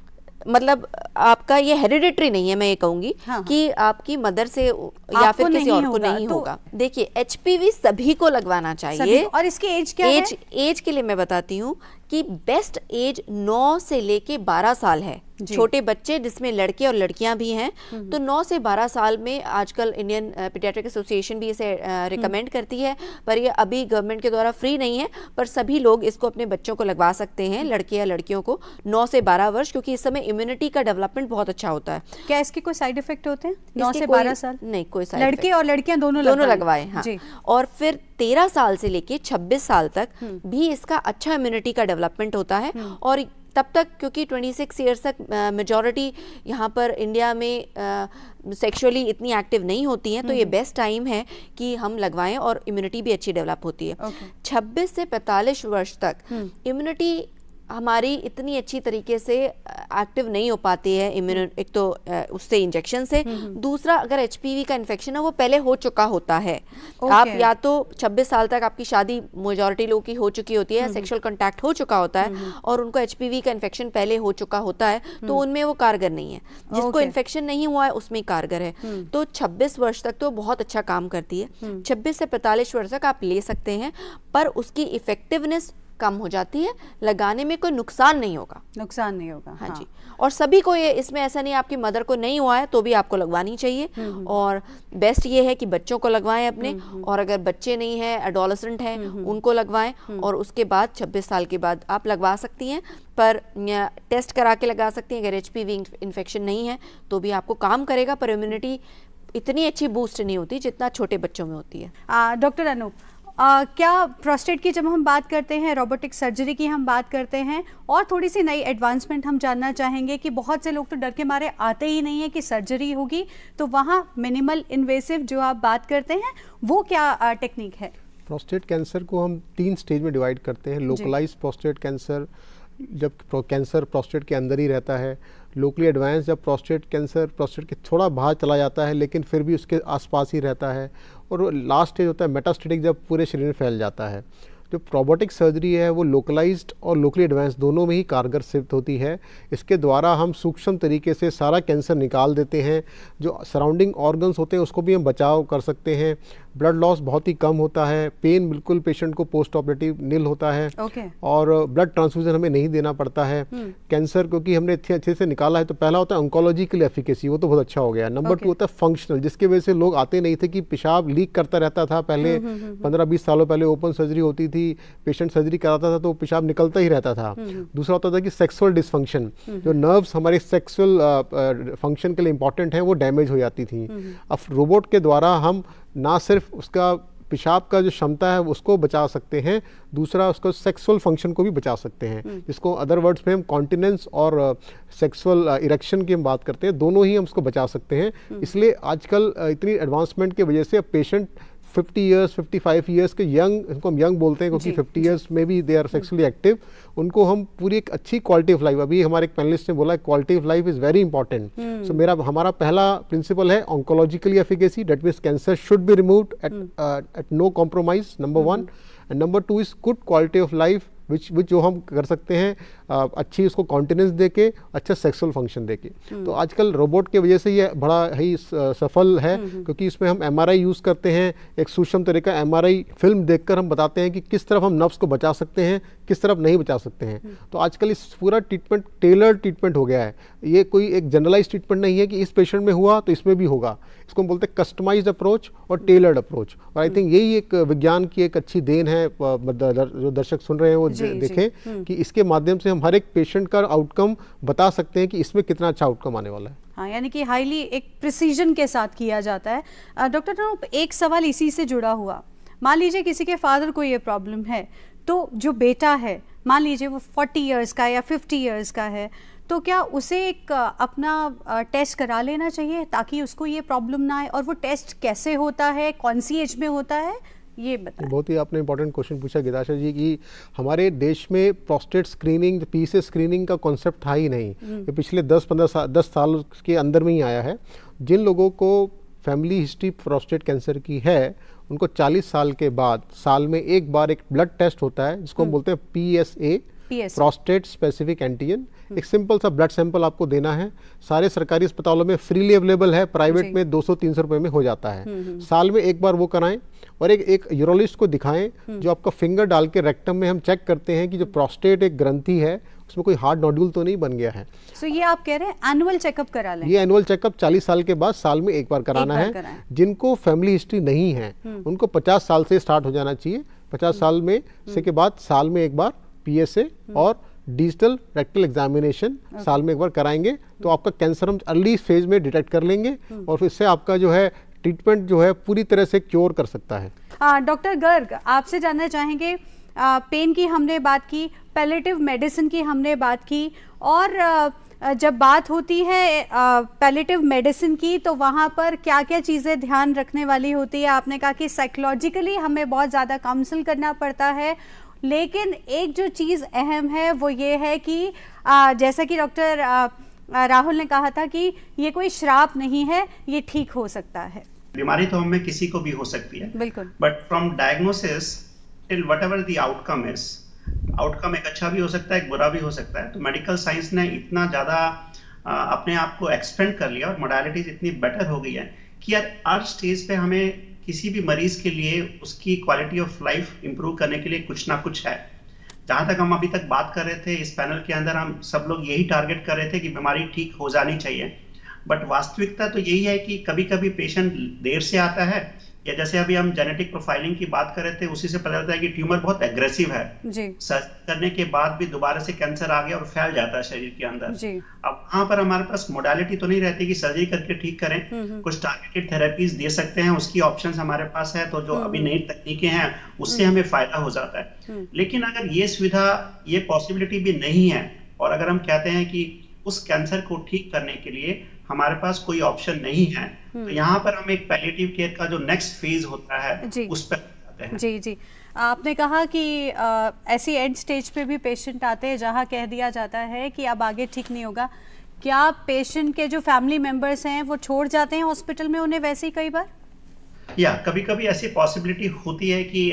मतलब आपका ये हेरिडिटरी नहीं है। मैं ये कहूंगी हाँ, कि आपकी मदर से या फिर किसी और को नहीं तो होगा। देखिए एचपीवी सभी को लगवाना चाहिए। और इसकी एज क्या एज, है? एज के लिए मैं बताती हूँ कि बेस्ट एज नौ से लेके बारह साल है। छोटे बच्चे जिसमें लड़के और लड़कियां भी हैं, तो नौ से बारह साल में आजकल इंडियन पीडियाट्रिक एसोसिएशन भी इसे रिकमेंड करती है, पर ये अभी गवर्नमेंट के द्वारा फ्री नहीं है, पर सभी लोग इसको अपने बच्चों को लगवा सकते हैं, लड़के या लड़कियों को नौ से बारह वर्ष, क्योंकि इस समय इम्यूनिटी का डेवलपमेंट बहुत अच्छा होता है। क्या इसके कोई साइड इफेक्ट होते हैं? नौ से बारह साल नहीं, कोई साइड लड़के और लड़कियां दोनों दोनों लगवाए। हाँ। और फिर तेरह साल से लेके छब्बीस साल तक भी इसका अच्छा इम्यूनिटी का डेवलपमेंट होता है। और तब तक क्योंकि छब्बीस इयर्स तक मेजॉरिटी यहाँ पर इंडिया में सेक्सुअली इतनी एक्टिव नहीं होती हैं, तो ये बेस्ट टाइम है कि हम लगवाएं और इम्यूनिटी भी अच्छी डेवलप होती है। okay. छब्बीस से पैंतालीस वर्ष तक इम्यूनिटी हमारी इतनी अच्छी तरीके से एक्टिव नहीं हो पाती है। इम्यूनो एक तो उससे इंजेक्शन से, दूसरा अगर एचपीवी का इन्फेक्शन है वो पहले हो चुका होता है। okay. आप या तो छब्बीस साल तक आपकी शादी मेजॉरिटी लोगों की हो चुकी होती है, सेक्सुअल कांटेक्ट हो चुका होता है और उनको एचपीवी का इन्फेक्शन पहले हो चुका होता है, तो उनमें वो कारगर नहीं है। जिसको okay. इन्फेक्शन नहीं हुआ है उसमें कारगर है। तो छब्बीस वर्ष तक तो बहुत अच्छा काम करती है। छब्बीस से पैंतालीस वर्ष तक आप ले सकते हैं, पर उसकी इफेक्टिवनेस कम हो जाती है। लगाने में कोई नुकसान नहीं होगा। नुकसान नहीं होगा। हाँ, हाँ जी। और सभी को ये, इसमें ऐसा नहीं आपकी मदर को नहीं हुआ है तो भी आपको लगवानी चाहिए। और बेस्ट ये है कि बच्चों को लगवाएं अपने, और अगर बच्चे नहीं है, एडोलेसेंट हैं, उनको लगवाएं, और उसके बाद छब्बीस साल के बाद आप लगवा सकती हैं, पर टेस्ट करा के लगा सकती हैं। अगर एचपीवी इन्फेक्शन नहीं है तो भी आपको काम करेगा, पर इम्यूनिटी इतनी अच्छी बूस्ट नहीं होती जितना छोटे बच्चों में होती है। डॉक्टर अनूप, Uh, क्या प्रोस्टेट की जब हम बात करते हैं, रोबोटिक सर्जरी की हम बात करते हैं, और थोड़ी सी नई एडवांसमेंट हम जानना चाहेंगे कि बहुत से लोग तो डर के मारे आते ही नहीं है कि सर्जरी होगी, तो वहाँ मिनिमल इन्वेसिव जो आप बात करते हैं वो क्या टेक्निक है? प्रोस्टेट कैंसर को हम तीन स्टेज में डिवाइड करते हैं। लोकलाइज प्रोस्टेट कैंसर, जब कैंसर प्रोस्टेट के अंदर ही रहता है। लोकली एडवांस, जब प्रोस्टेट कैंसर प्रोस्टेट के थोड़ा बाहर चला जाता है लेकिन फिर भी उसके आसपास ही रहता है। और लास्ट स्टेज होता है मेटास्टेटिक, जब पूरे शरीर में फैल जाता है। जो रोबोटिक सर्जरी है वो लोकलाइज्ड और लोकली एडवांस दोनों में ही कारगर सिद्ध होती है। इसके द्वारा हम सूक्ष्म तरीके से सारा कैंसर निकाल देते हैं। जो सराउंडिंग ऑर्गन्स होते हैं उसको भी हम बचाव कर सकते हैं। ब्लड लॉस बहुत ही कम होता है। पेन बिल्कुल पेशेंट को पोस्ट ऑपरेटिव निल होता है। okay. और ब्लड ट्रांसफ्यूजन हमें नहीं देना पड़ता है। कैंसर क्योंकि हमने अच्छे अच्छे से निकाला है, तो पहला होता है ऑन्कोलॉजिकल एफिकेसी, वो तो बहुत अच्छा हो गया। नंबर टू होता है फंक्शनल, जिसकी वजह से लोग आते नहीं थे कि पेशाब लीक करता रहता था। पहले पंद्रह बीस सालों पहले ओपन सर्जरी होती थी, पेशेंट सर्जरी कराता था तो पेशाब निकलता ही रहता था। दूसरा होता था कि सेक्सुअल डिसफंक्शन, जो नर्व्स हमारे सेक्सुअल फंक्शन के लिए इंपॉर्टेंट है वो डैमेज हो जाती थी। अब रोबोट के द्वारा हम ना सिर्फ उसका पेशाब का जो क्षमता है उसको बचा सकते हैं, दूसरा उसको सेक्सुअल फंक्शन को भी बचा सकते हैं, जिसको अदर वर्ड्स में हम कॉन्टिनेंस और सेक्सुअल इरेक्शन की हम बात करते हैं, दोनों ही हम उसको बचा सकते हैं। इसलिए आजकल इतनी एडवांसमेंट की वजह से patient fifty years fifty five years के यंग, इनको हम यंग बोलते हैं क्योंकि फिफ्टी इयर्स में भी दे आर सेक्सुअली एक्टिव, उनको हम पूरी एक अच्छी क्वालिटी ऑफ लाइफ, अभी हमारे एक पैनलिस्ट ने बोला quality of life is very important. So मेरा हमारा पहला प्रिंसिपल है oncologically efficacy, that means cancer should be removed at at no compromise, number one. And number two is good quality of life which which जो हम कर सकते हैं, आ, अच्छी उसको कॉन्टिनेंस देके, अच्छा सेक्सुअल फंक्शन देके। तो आजकल रोबोट के वजह से ये बड़ा ही सफल है, क्योंकि इसमें हम एमआरआई यूज़ करते हैं, एक सूक्ष्म तरह का एमआरआई फिल्म देखकर हम बताते हैं कि किस तरफ हम नर्व्स को बचा सकते हैं, किस तरफ नहीं बचा सकते हैं। तो आजकल इस पूरा ट्रीटमेंट टेलर्ड ट्रीटमेंट हो गया है, ये कोई एक जनरलाइज ट्रीटमेंट नहीं है कि इस पेशेंट में हुआ तो इसमें भी होगा। इसको हम बोलते हैं कस्टमाइज्ड अप्रोच और टेलर्ड अप्रोच। और आई थिंक यही एक विज्ञान की एक अच्छी देन है, जो दर्शक सुन रहे हैं वो देखें कि इसके माध्यम से हम हर एक पेशेंट का आउटकम बता सकते हैं कि इसमें कितना अच्छा आउटकम आने वाला है। हाँ, यानी कि हाईली एक प्रिसीजन के साथ किया जाता है। डॉक्टर अनूप, एक सवाल इसी से जुड़ा हुआ, मान लीजिए किसी के फादर को ये प्रॉब्लम है, तो जो बेटा है मान लीजिए वो फोर्टी इयर्स का या फिफ्टी इयर्स का है, तो क्या उसे एक अपना टेस्ट करा लेना चाहिए ताकि उसको ये प्रॉब्लम ना आए? और वो टेस्ट कैसे होता है, कौन सी एज में होता है, ये बताएं। बहुत ही आपने इंपॉर्टेंट क्वेश्चन पूछा गिदाशा जी कि हमारे देश में प्रोस्टेट स्क्रीनिंग, पीसीएस स्क्रीनिंग का कॉन्सेप्ट था ही नहीं। ये पिछले दस पंद्रह साल दस साल के अंदर में ही आया है। जिन लोगों को फैमिली हिस्ट्री प्रोस्टेट कैंसर की है, उनको चालीस साल के बाद साल में एक बार एक ब्लड टेस्ट होता है जिसको हम बोलते हैं पीएसए, प्रोस्टेट स्पेसिफिक एंटीजन। एक सिंपल सा ब्लड सैंपल आपको देना है, सारे सरकारी अस्पतालों में फ्रीली अवेलेबल है, प्राइवेट में दो सौ तीन सौ रुपए में हो जाता है। साल में एक बार वो कराएं और एक एक यूरोलॉजिस्ट को दिखाएं जो आपका फिंगर डाल के रेक्टम में हम चेक करते हैं कि जो प्रोस्टेट एक ग्रंथि है उसमें कोई हार्ड नोड्यूल तो नहीं बन गया है। सो so, ये आप कह रहे हैं एनुअल चेकअप करा लें? ये एनुअल चेकअप चालीस साल के बाद साल में एक बार कराना है। जिनको फैमिली हिस्ट्री नहीं है उनको पचास साल से स्टार्ट हो जाना चाहिए। पचास साल में से के बाद साल में एक बार पीएसए और डिजिटल रेक्टल एग्जामिनेशन साल में एक बार कराएंगे तो आपका कैंसर हम अर्ली फेज में डिटेक्ट कर लेंगे और फिर से आपका जो है ट्रीटमेंट जो है पूरी तरह से क्योर कर सकता है। डॉक्टर गर्ग, आपसे जानना चाहेंगे, आ, पेन की हमने बात की, पैलेटिव मेडिसिन की हमने बात की, और आ, जब बात होती है पैलेटिव मेडिसिन की तो वहाँ पर क्या क्या चीज़ें ध्यान रखने वाली होती है? आपने कहा कि साइकोलॉजिकली हमें बहुत ज़्यादा काउंसल करना पड़ता है, लेकिन एक जो चीज़ अहम है वो ये है कि आ, जैसा कि डॉक्टर राहुल ने कहा था कि ये कोई श्राप नहीं है, ये ठीक हो सकता है। बीमारी तो हमें किसी को भी हो सकती है, बिल्कुल, but from diagnosis till whatever the outcome is, outcome एक अच्छा भी हो सकता है, एक बुरा भी हो सकता है। तो मेडिकल साइंस ने इतना ज्यादा अपने आप को एक्सपेंड कर लिया और मोडालिटीज इतनी बेटर हो गई है कि यार हर स्टेज पे हमें किसी भी मरीज के लिए उसकी क्वालिटी ऑफ लाइफ इंप्रूव करने के लिए कुछ ना कुछ है। जहां तक हम अभी तक बात कर रहे थे इस पैनल के अंदर, हम सब लोग यही टारगेट कर रहे थे कि बीमारी ठीक हो जानी चाहिए, बट वास्तविकता तो यही है कि कभी कभी पेशेंट देर से आता है, या जैसे अभी हम जेनेटिक प्रोफाइलिंग की बात कर रहे थे उसी से पता चलता है कि ट्यूमर बहुत एग्रेसिव है जी। सर्जरी करने के बाद भी दोबारा से कैंसर आ गया और फैल जाता है शरीर के अंदर जी। अब वहां पर हमारे पास मोडालिटी तो नहीं रहती कि सर्जरी करके ठीक करें, कुछ टारगेटेड थेरेपीज दे सकते हैं, उसकी ऑप्शंस हमारे पास है, तो जो अभी नई तकनीकें हैं उससे हमें फायदा हो जाता है। लेकिन अगर ये सुविधा, ये पॉसिबिलिटी भी नहीं है और अगर हम कहते हैं कि उस कैंसर को ठीक करने के लिए हमारे पास कोई ऑप्शन नहीं है, तो यहाँ पर हम एक पैलिएटिव केयर का जो नेक्स्ट फेज होता है उस पर आते हैं। जी जी, आपने कहा कि आ, ऐसी एंड स्टेज पे भी पेशेंट आते हैं जहाँ कह दिया जाता है कि अब आगे ठीक नहीं होगा। क्या पेशेंट के जो फैमिली मेंबर्स हैं वो छोड़ जाते हैं हॉस्पिटल में उन्हें वैसे ही कई बार? या कभी कभी ऐसी पॉसिबिलिटी होती है कि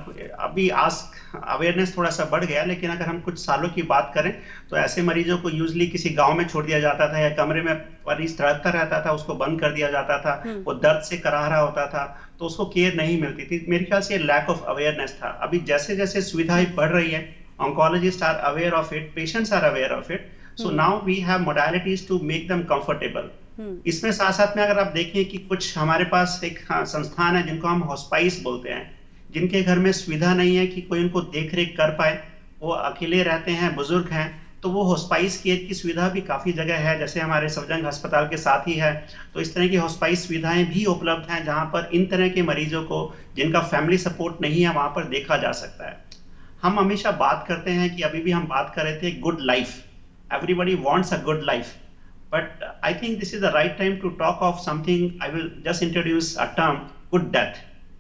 अभी आज अवेयरनेस थोड़ा सा बढ़ गया, लेकिन अगर हम कुछ सालों की बात करें तो ऐसे मरीजों को यूजली किसी गांव में छोड़ दिया जाता था या कमरे में मरीज तड़पता रहता था, उसको बंद कर दिया जाता था, वो दर्द से कराह रहा होता था, तो उसको केयर नहीं मिलती थी। मेरे ख्याल से लैक ऑफ अवेयरनेस था। अभी जैसे जैसे सुविधाएं बढ़ रही है, oncologist are aware of it, patients are aware of it, so now we have modalities to make them comfortable. इसमें साथ साथ में अगर आप देखें कि कुछ हमारे पास एक हाँ, संस्थान है जिनको हम हॉस्पाइस बोलते हैं, जिनके घर में सुविधा नहीं है कि कोई उनको देख रेख कर पाए, वो अकेले रहते हैं, बुजुर्ग हैं, तो वो हॉस्पाइस केयर की सुविधा भी काफी जगह है, जैसे हमारे सफदरजंग अस्पताल के साथ ही है। तो इस तरह की हॉस्पाइस सुविधाएं भी उपलब्ध हैं जहां पर इन तरह के मरीजों को जिनका फैमिली सपोर्ट नहीं है वहां पर देखा जा सकता है। हम हमेशा बात करते हैं कि अभी भी हम बात कर रहे थे good life, everybody wants a good life, but I think this is the right time to talk of something. I will just introduce a term, good death.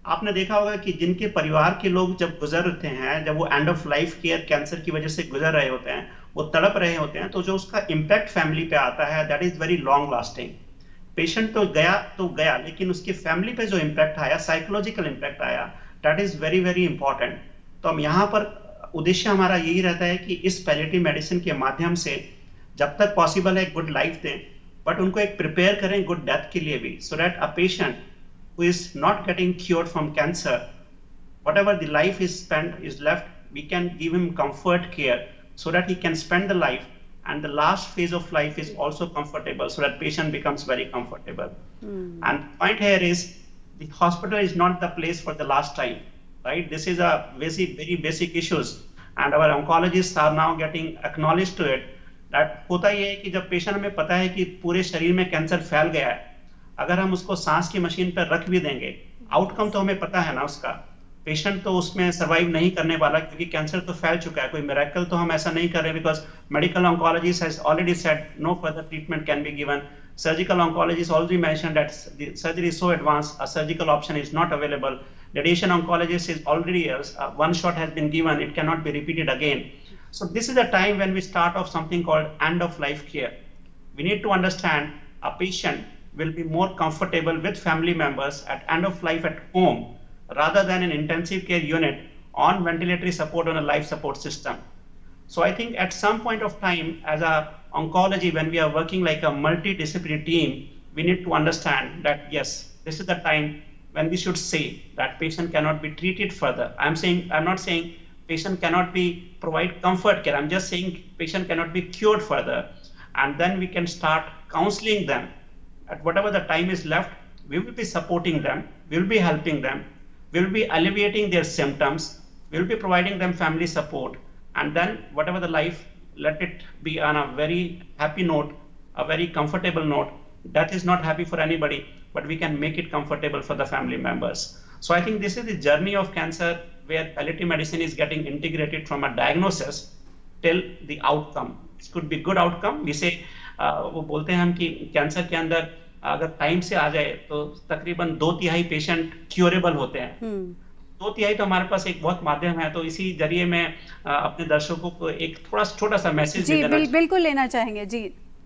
आपने देखा होगा कि जिनके परिवार के लोग जब गुजरते हैं, जब वो end of life care cancer की वजह से गुजर रहे होते हैं, वो तड़प रहे होते हैं, तो जो उसका इम्पैक्ट फैमिली पे आता है that is very long lasting. Patient तो गया तो गया, लेकिन उसकी फैमिली पे जो इम्पैक्ट आया, साइकोलॉजिकल इम्पैक्ट आया, that is very very important. तो हम यहाँ पर उद्देश्य हमारा यही रहता है कि इस पैलिएटिव मेडिसिन के माध्यम से जब तक पॉसिबल है गुड लाइफ दें, बट उनको एक प्रिपेयर करें गुड डेथ के लिए भी, so that a patient who is not getting cured from cancer, whatever the life is spent is left, we can give him comfort care so that he can spend the life, and the last phase of life is also comfortable, so that patient becomes very comfortable. Mm. And the point here is the hospital is not the place for the last time, right? This is a very very basic issues, and our oncologists are now getting acknowledged to it that होता ये है कि जब patient हमें पता है कि पूरे शरीर में कैंसर फैल गया है, अगर हम उसको सांस की मशीन पर रख भी देंगे, आउटकम तो हमें पता है ना उसका, पेशेंट तो उसमें सरवाइव नहीं करने वाला, क्योंकि कैंसर तो फैल चुका है। कोई मिरेकल तो हम ऐसा नहीं कर रहे, because medical oncologist has already said no further treatment can be given. Surgical oncologist already mentioned that the surgery is so advance, a surgical option is not available. Radiation oncologist is already one shot has been given, it can not be repeated again. So this is the time when we start off something called end of life care. We need to understand a patient will be more comfortable with family members at end of life at home rather than an intensive care unit on ventilatory support on a life support system. So I think at some point of time as a oncology, when we are working like a multidisciplinary team, we need to understand that yes, this is the time when we should say that patient cannot be treated further. I'm saying, I'm not saying patient cannot be provide comfort care. I'm just saying patient cannot be cured further, and then we can start counseling them. At whatever the time is left, we will be supporting them, we will be helping them, we will be alleviating their symptoms, we will be providing them family support, and then whatever the life, let it be on a very happy note, a very comfortable note. Death is not happy for anybody, but we can make it comfortable for the family members. So I think this is the journey of cancer, where palliative medicine is getting integrated from a diagnosis till the outcome. It could be good outcome. We say uh, वो बोलते हैं हम कि cancer के अंदर अगर time से आ जाए तो तकरीबन दो तिहाई पेशेंट क्योरेबल होते हैं। दो तिहाई तो हमारे पास एक बहुत माध्यम है, तो इसी जरिए मैं अपने दर्शकों को एक थोड़ा छोटा सा मैसेज जी बिल, बिल्कुल लेना चाहेंगे जी।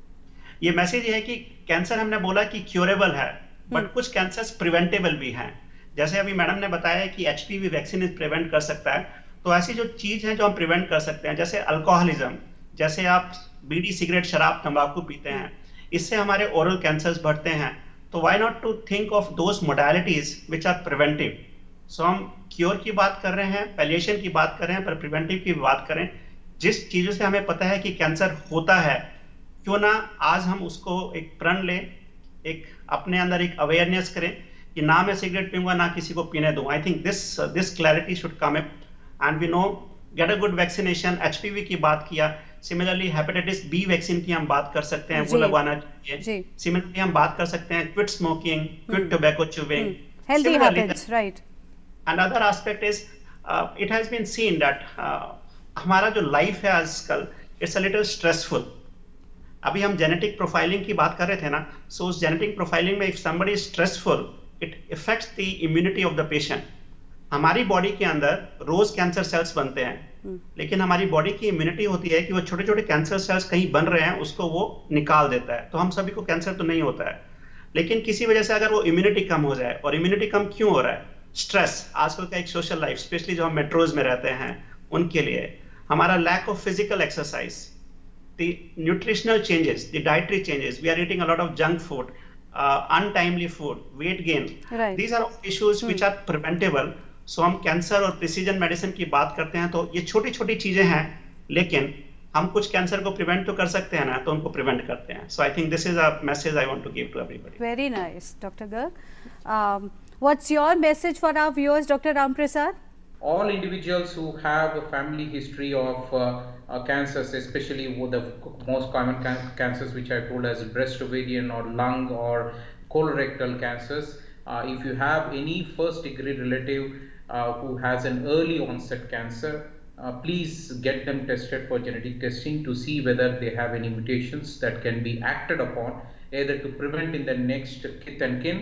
ये मैसेज ये है कि कैंसर हमने बोला कि क्योरेबल है, बट कुछ कैंसर्स प्रिवेंटेबल भी हैं। जैसे अभी मैडम ने बताया कि एचपीवी वैक्सीन इज प्रिवेंट कर सकता है, तो ऐसी जो चीज है जो हम प्रिवेंट कर सकते हैं, जैसे अल्कोहलिज्म, जैसे आप बीड़ी सिगरेट शराब तंबाकू पीते हैं, इससे हमारे ओरल कैंसर्स बढ़ते हैं। तो why not to think of those modalities which are preventive. So हम क्योर की बात कर रहे हैं, पैलिएशन की बात कर रहे हैं, पर प्रिवेंटिव की बात करें। जिस चीजों से हमें पता है कि कैंसर होता है, क्यों ना आज हम उसको एक प्रण लें, एक अपने अंदर एक अवेयरनेस करें कि ना मैं सिगरेट पीऊंगा ना किसी को पीने दूं। I think this this clarity should come up, and we know get a good vaccination. HPV की बात किया, सिमिलरली हेपेटाइटिस बी वैक्सीन की हम बात कर सकते हैं, वो लगवाना चाहिए। सिमिलरली हम बात कर सकते हैं quit smoking, quit tobacco chewing, healthy habits, right. Another aspect is it has been seen that हमारा जो लाइफ है आजकल इट्स अ लिटिल स्ट्रेसफुल। अभी हम जेनेटिक प्रोफाइलिंग की बात कर रहे थे ना, सो उस जेनेटिक प्रोफाइलिंग में if somebody is stressful it affects the immunity of the patient. हमारी बॉडी के अंदर रोज कैंसर सेल्स बनते हैं, लेकिन हमारी बॉडी की इम्यूनिटी होती है कि वो छोटे छोटे कैंसर सेल्स कहीं बन रहे हैं उसको वो निकाल देता है। तो हम सभी को कैंसर तो नहीं होता है, लेकिन किसी वजह से अगर वो इम्यूनिटी कम हो जाए, और इम्यूनिटी कम क्यों हो रहा है? स्ट्रेस, आजकल का एक सोशल लाइफ, स्पेशली जो हम मेट्रोज में रहते हैं उनके लिए, हमारा lack of physical exercise, the nutritional changes, the dietary changes, we are eating a lot of junk food, untimely food, weight gain, these are issues which are preventable. So हम cancer और precision medicine की बात करते हैं तो ये छोटी छोटी चीजें हैं, लेकिन हम कुछ कैंसर को प्रिवेंट तो कर सकते हैं ना, तो उनको प्रिवेंट करते हैं। So I think this is a message I want to give to everybody. Very nice doctor Garg. What's your message for our viewers, doctor Ramprasad? All individuals who have a family history of uh, uh, cancers, especially with the most common can cancers which I told as breast, ovarian or lung or colorectal cancers, uh, if you have any first degree relative Uh, who has an early onset cancer, uh, please get them tested for genetic testing to see whether they have any mutations that can be acted upon, either to prevent in the next kith and kin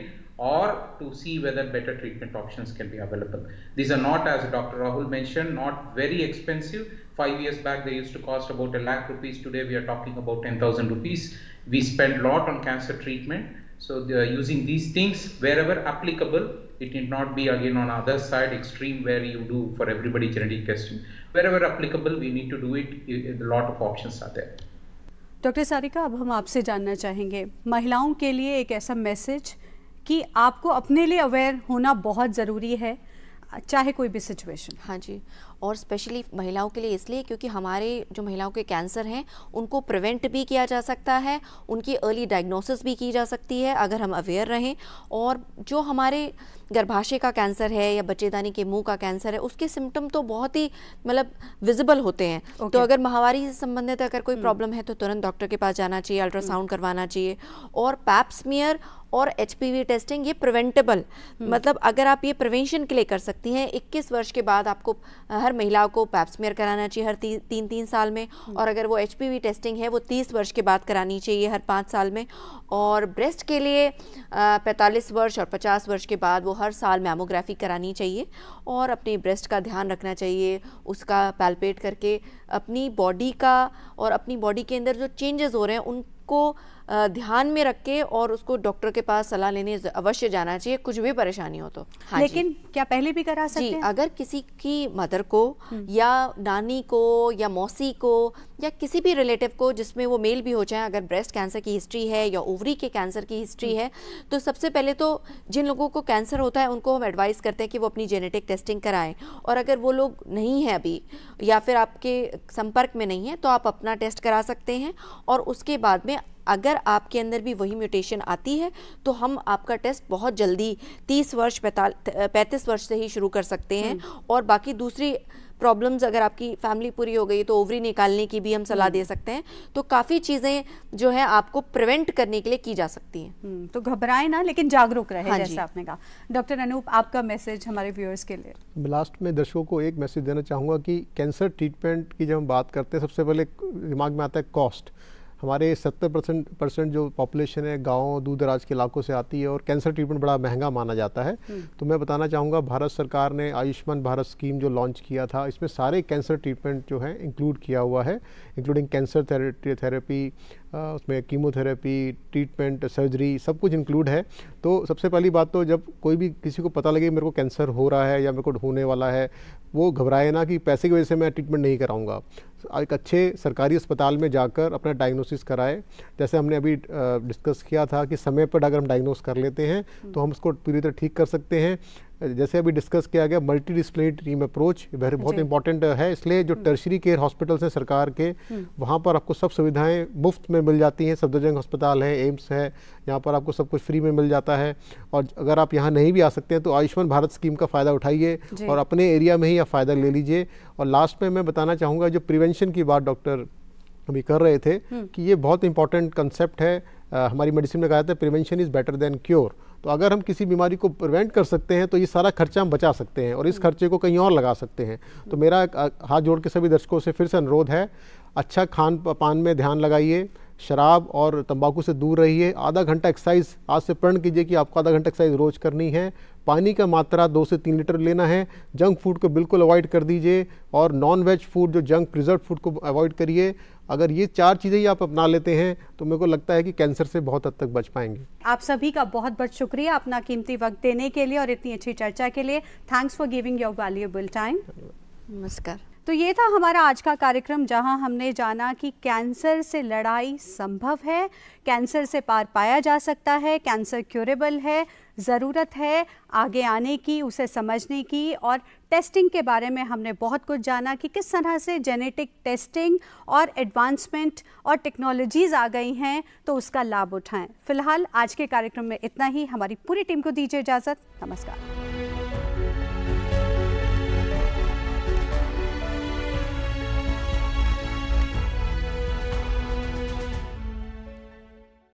or to see whether better treatment options can be available. These are not, as Doctor Rahul mentioned, not very expensive. Five years back, they used to cost about a lakh rupees. Today, we are talking about ten thousand rupees. We spend a lot on cancer treatment. So they are using these things wherever applicable. It need not be again on other side extreme where you do for everybody genetic testing. Wherever applicable, we need to do it. A lot of options are there. Doctor Sarika, अब हम आपसे जानना चाहेंगे महिलाओं के लिए एक ऐसा मैसेज कि आपको अपने लिए अवेयर होना बहुत ज़रूरी है, चाहे कोई भी सिचुएशन। हाँ जी, और स्पेशली महिलाओं के लिए इसलिए क्योंकि हमारे जो महिलाओं के कैंसर हैं उनको प्रिवेंट भी किया जा सकता है, उनकी अर्ली डायग्नोसिस भी की जा सकती है अगर हम अवेयर रहें। और जो हमारे गर्भाशय का कैंसर है या बच्चेदानी के मुंह का कैंसर है, उसके सिम्टम तो बहुत ही मतलब विजिबल होते हैं। okay. तो अगर महामारी से संबंधित अगर कोई प्रॉब्लम है तो तुरंत डॉक्टर के पास जाना चाहिए, अल्ट्रासाउंड करवाना चाहिए। और पैप स्मीयर और एचपीवी टेस्टिंग ये प्रिवेंटेबल, मतलब अगर आप ये प्रिवेंशन के लिए कर सकती हैं, इक्कीस वर्ष के बाद आपको हर महिला को पैप स्मीयर कराना चाहिए हर ती, तीन तीन साल में। और अगर वो एचपीवी टेस्टिंग है वो तीस वर्ष के बाद करानी चाहिए हर पाँच साल में। और ब्रेस्ट के लिए पैंतालीस वर्ष और पचास वर्ष के बाद वो हर साल मैमोग्राफी करानी चाहिए। और अपने ब्रेस्ट का ध्यान रखना चाहिए, उसका पैल्पेट करके अपनी बॉडी का और अपनी बॉडी के अंदर जो चेंजेस हो रहे हैं उनको ध्यान में रख के और उसको डॉक्टर के पास सलाह लेने अवश्य जाना चाहिए, कुछ भी परेशानी हो तो। हाँ, लेकिन क्या पहले भी करा सकते हैं? अगर किसी की मदर को या नानी को या मौसी को या किसी भी रिलेटिव को जिसमें वो मेल भी हो जाए, अगर ब्रेस्ट कैंसर की हिस्ट्री है या ओवरी के कैंसर की हिस्ट्री है, तो सबसे पहले तो जिन लोगों को कैंसर होता है उनको हम एडवाइस करते हैं कि वो अपनी जेनेटिक टेस्टिंग कराएं। और अगर वो लोग नहीं हैं अभी या फिर आपके संपर्क में नहीं है तो आप अपना टेस्ट करा सकते हैं। और उसके बाद में अगर आपके अंदर भी वही म्यूटेशन आती है तो हम आपका टेस्ट बहुत जल्दी तीस वर्ष पैंतीस वर्ष से ही शुरू कर सकते हैं। और बाकी दूसरी प्रॉब्लम्स अगर आपकी फैमिली पूरी हो गई तो ओवरी निकालने की भी हम सलाह दे सकते हैं। तो काफ़ी चीज़ें जो है आपको प्रिवेंट करने के लिए की जा सकती हैं। तो घबराएं ना, लेकिन जागरूक रहे। हाँ, जैसा आपने कहा। डॉक्टर अनूप, आपका मैसेज हमारे व्यूअर्स के लिए। लास्ट में दर्शकों को एक मैसेज देना चाहूँगा कि कैंसर ट्रीटमेंट की जब हम बात करते हैं सबसे पहले दिमाग में आता है कॉस्ट। हमारे सत्तर परसेंट परसेंट जो पॉपुलेशन है गांव दूर दराज के इलाकों से आती है और कैंसर ट्रीटमेंट बड़ा महंगा माना जाता है। तो मैं बताना चाहूँगा भारत सरकार ने आयुष्मान भारत स्कीम जो लॉन्च किया था, इसमें सारे कैंसर ट्रीटमेंट जो है इंक्लूड किया हुआ है, इंक्लूडिंग कैंसर थेरेपी, उसमें कीमोथेरेपी, ट्रीटमेंट, सर्जरी, सब कुछ इंक्लूड है। तो सबसे पहली बात तो जब कोई भी किसी को पता लगे मेरे को कैंसर हो रहा है या मेरे को होने वाला है, वो घबराए ना कि पैसे की वजह से मैं ट्रीटमेंट नहीं कराऊंगा। एक अच्छे सरकारी अस्पताल में जाकर अपना डायग्नोसिस कराए। जैसे हमने अभी डिस्कस किया था कि समय पर अगर हम डायग्नोस कर लेते हैं तो हम उसको पूरी तरह ठीक कर सकते हैं। जैसे अभी डिस्कस किया गया multi disciplinary team approach very बहुत इंपॉर्टेंट है। इसलिए जो टर्शरी केयर हॉस्पिटल्स हैं सरकार के, वहाँ पर आपको सब सुविधाएं मुफ्त में मिल जाती हैं। सफदरजंग अस्पताल है, एम्स है, यहाँ पर आपको सब कुछ फ्री में मिल जाता है। और अगर आप यहाँ नहीं भी आ सकते हैं तो आयुष्मान भारत स्कीम का फ़ायदा उठाइए और अपने एरिया में ही आप फ़ायदा ले लीजिए। और लास्ट में मैं बताना चाहूँगा जो प्रिवेंशन की बात डॉक्टर अभी कर रहे थे कि ये बहुत इंपॉर्टेंट कंसेप्ट है। आ, हमारी मेडिसिन में कहा जाता है prevention is better than cure. तो अगर हम किसी बीमारी को प्रिवेंट कर सकते हैं तो ये सारा खर्चा हम बचा सकते हैं और इस खर्चे को कहीं और लगा सकते हैं। तो मेरा हाथ जोड़ के सभी दर्शकों से फिर से अनुरोध है, अच्छा खान पान में ध्यान लगाइए, शराब और तंबाकू से दूर रहिए, आधा घंटा एक्सरसाइज आज से प्रण कीजिए कि आपको आधा घंटा एक्सरसाइज रोज़ करनी है, पानी का मात्रा दो से तीन लीटर लेना है, जंक फूड को बिल्कुल अवॉइड कर दीजिए और नॉन वेज फूड जो जंक प्रिजर्व फूड को अवॉइड करिए। अगर ये चार चीज़ें ही आप अपना लेते हैं तो मेरे को लगता है कि कैंसर से बहुत हद तक बच पाएंगे। आप सभी का बहुत बहुत शुक्रिया अपना कीमती वक्त देने के लिए और इतनी अच्छी चर्चा के लिए। Thanks for giving your valuable time. नमस्कार। तो ये था हमारा आज का कार्यक्रम जहां हमने जाना कि कैंसर से लड़ाई संभव है, कैंसर से पार पाया जा सकता है, कैंसर क्यूरेबल है, ज़रूरत है आगे आने की, उसे समझने की। और टेस्टिंग के बारे में हमने बहुत कुछ जाना कि किस तरह से जेनेटिक टेस्टिंग और एडवांसमेंट और टेक्नोलॉजीज़ आ गई हैं, तो उसका लाभ उठाएं। फिलहाल आज के कार्यक्रम में इतना ही। हमारी पूरी टीम को दीजिए इजाज़त। नमस्कार।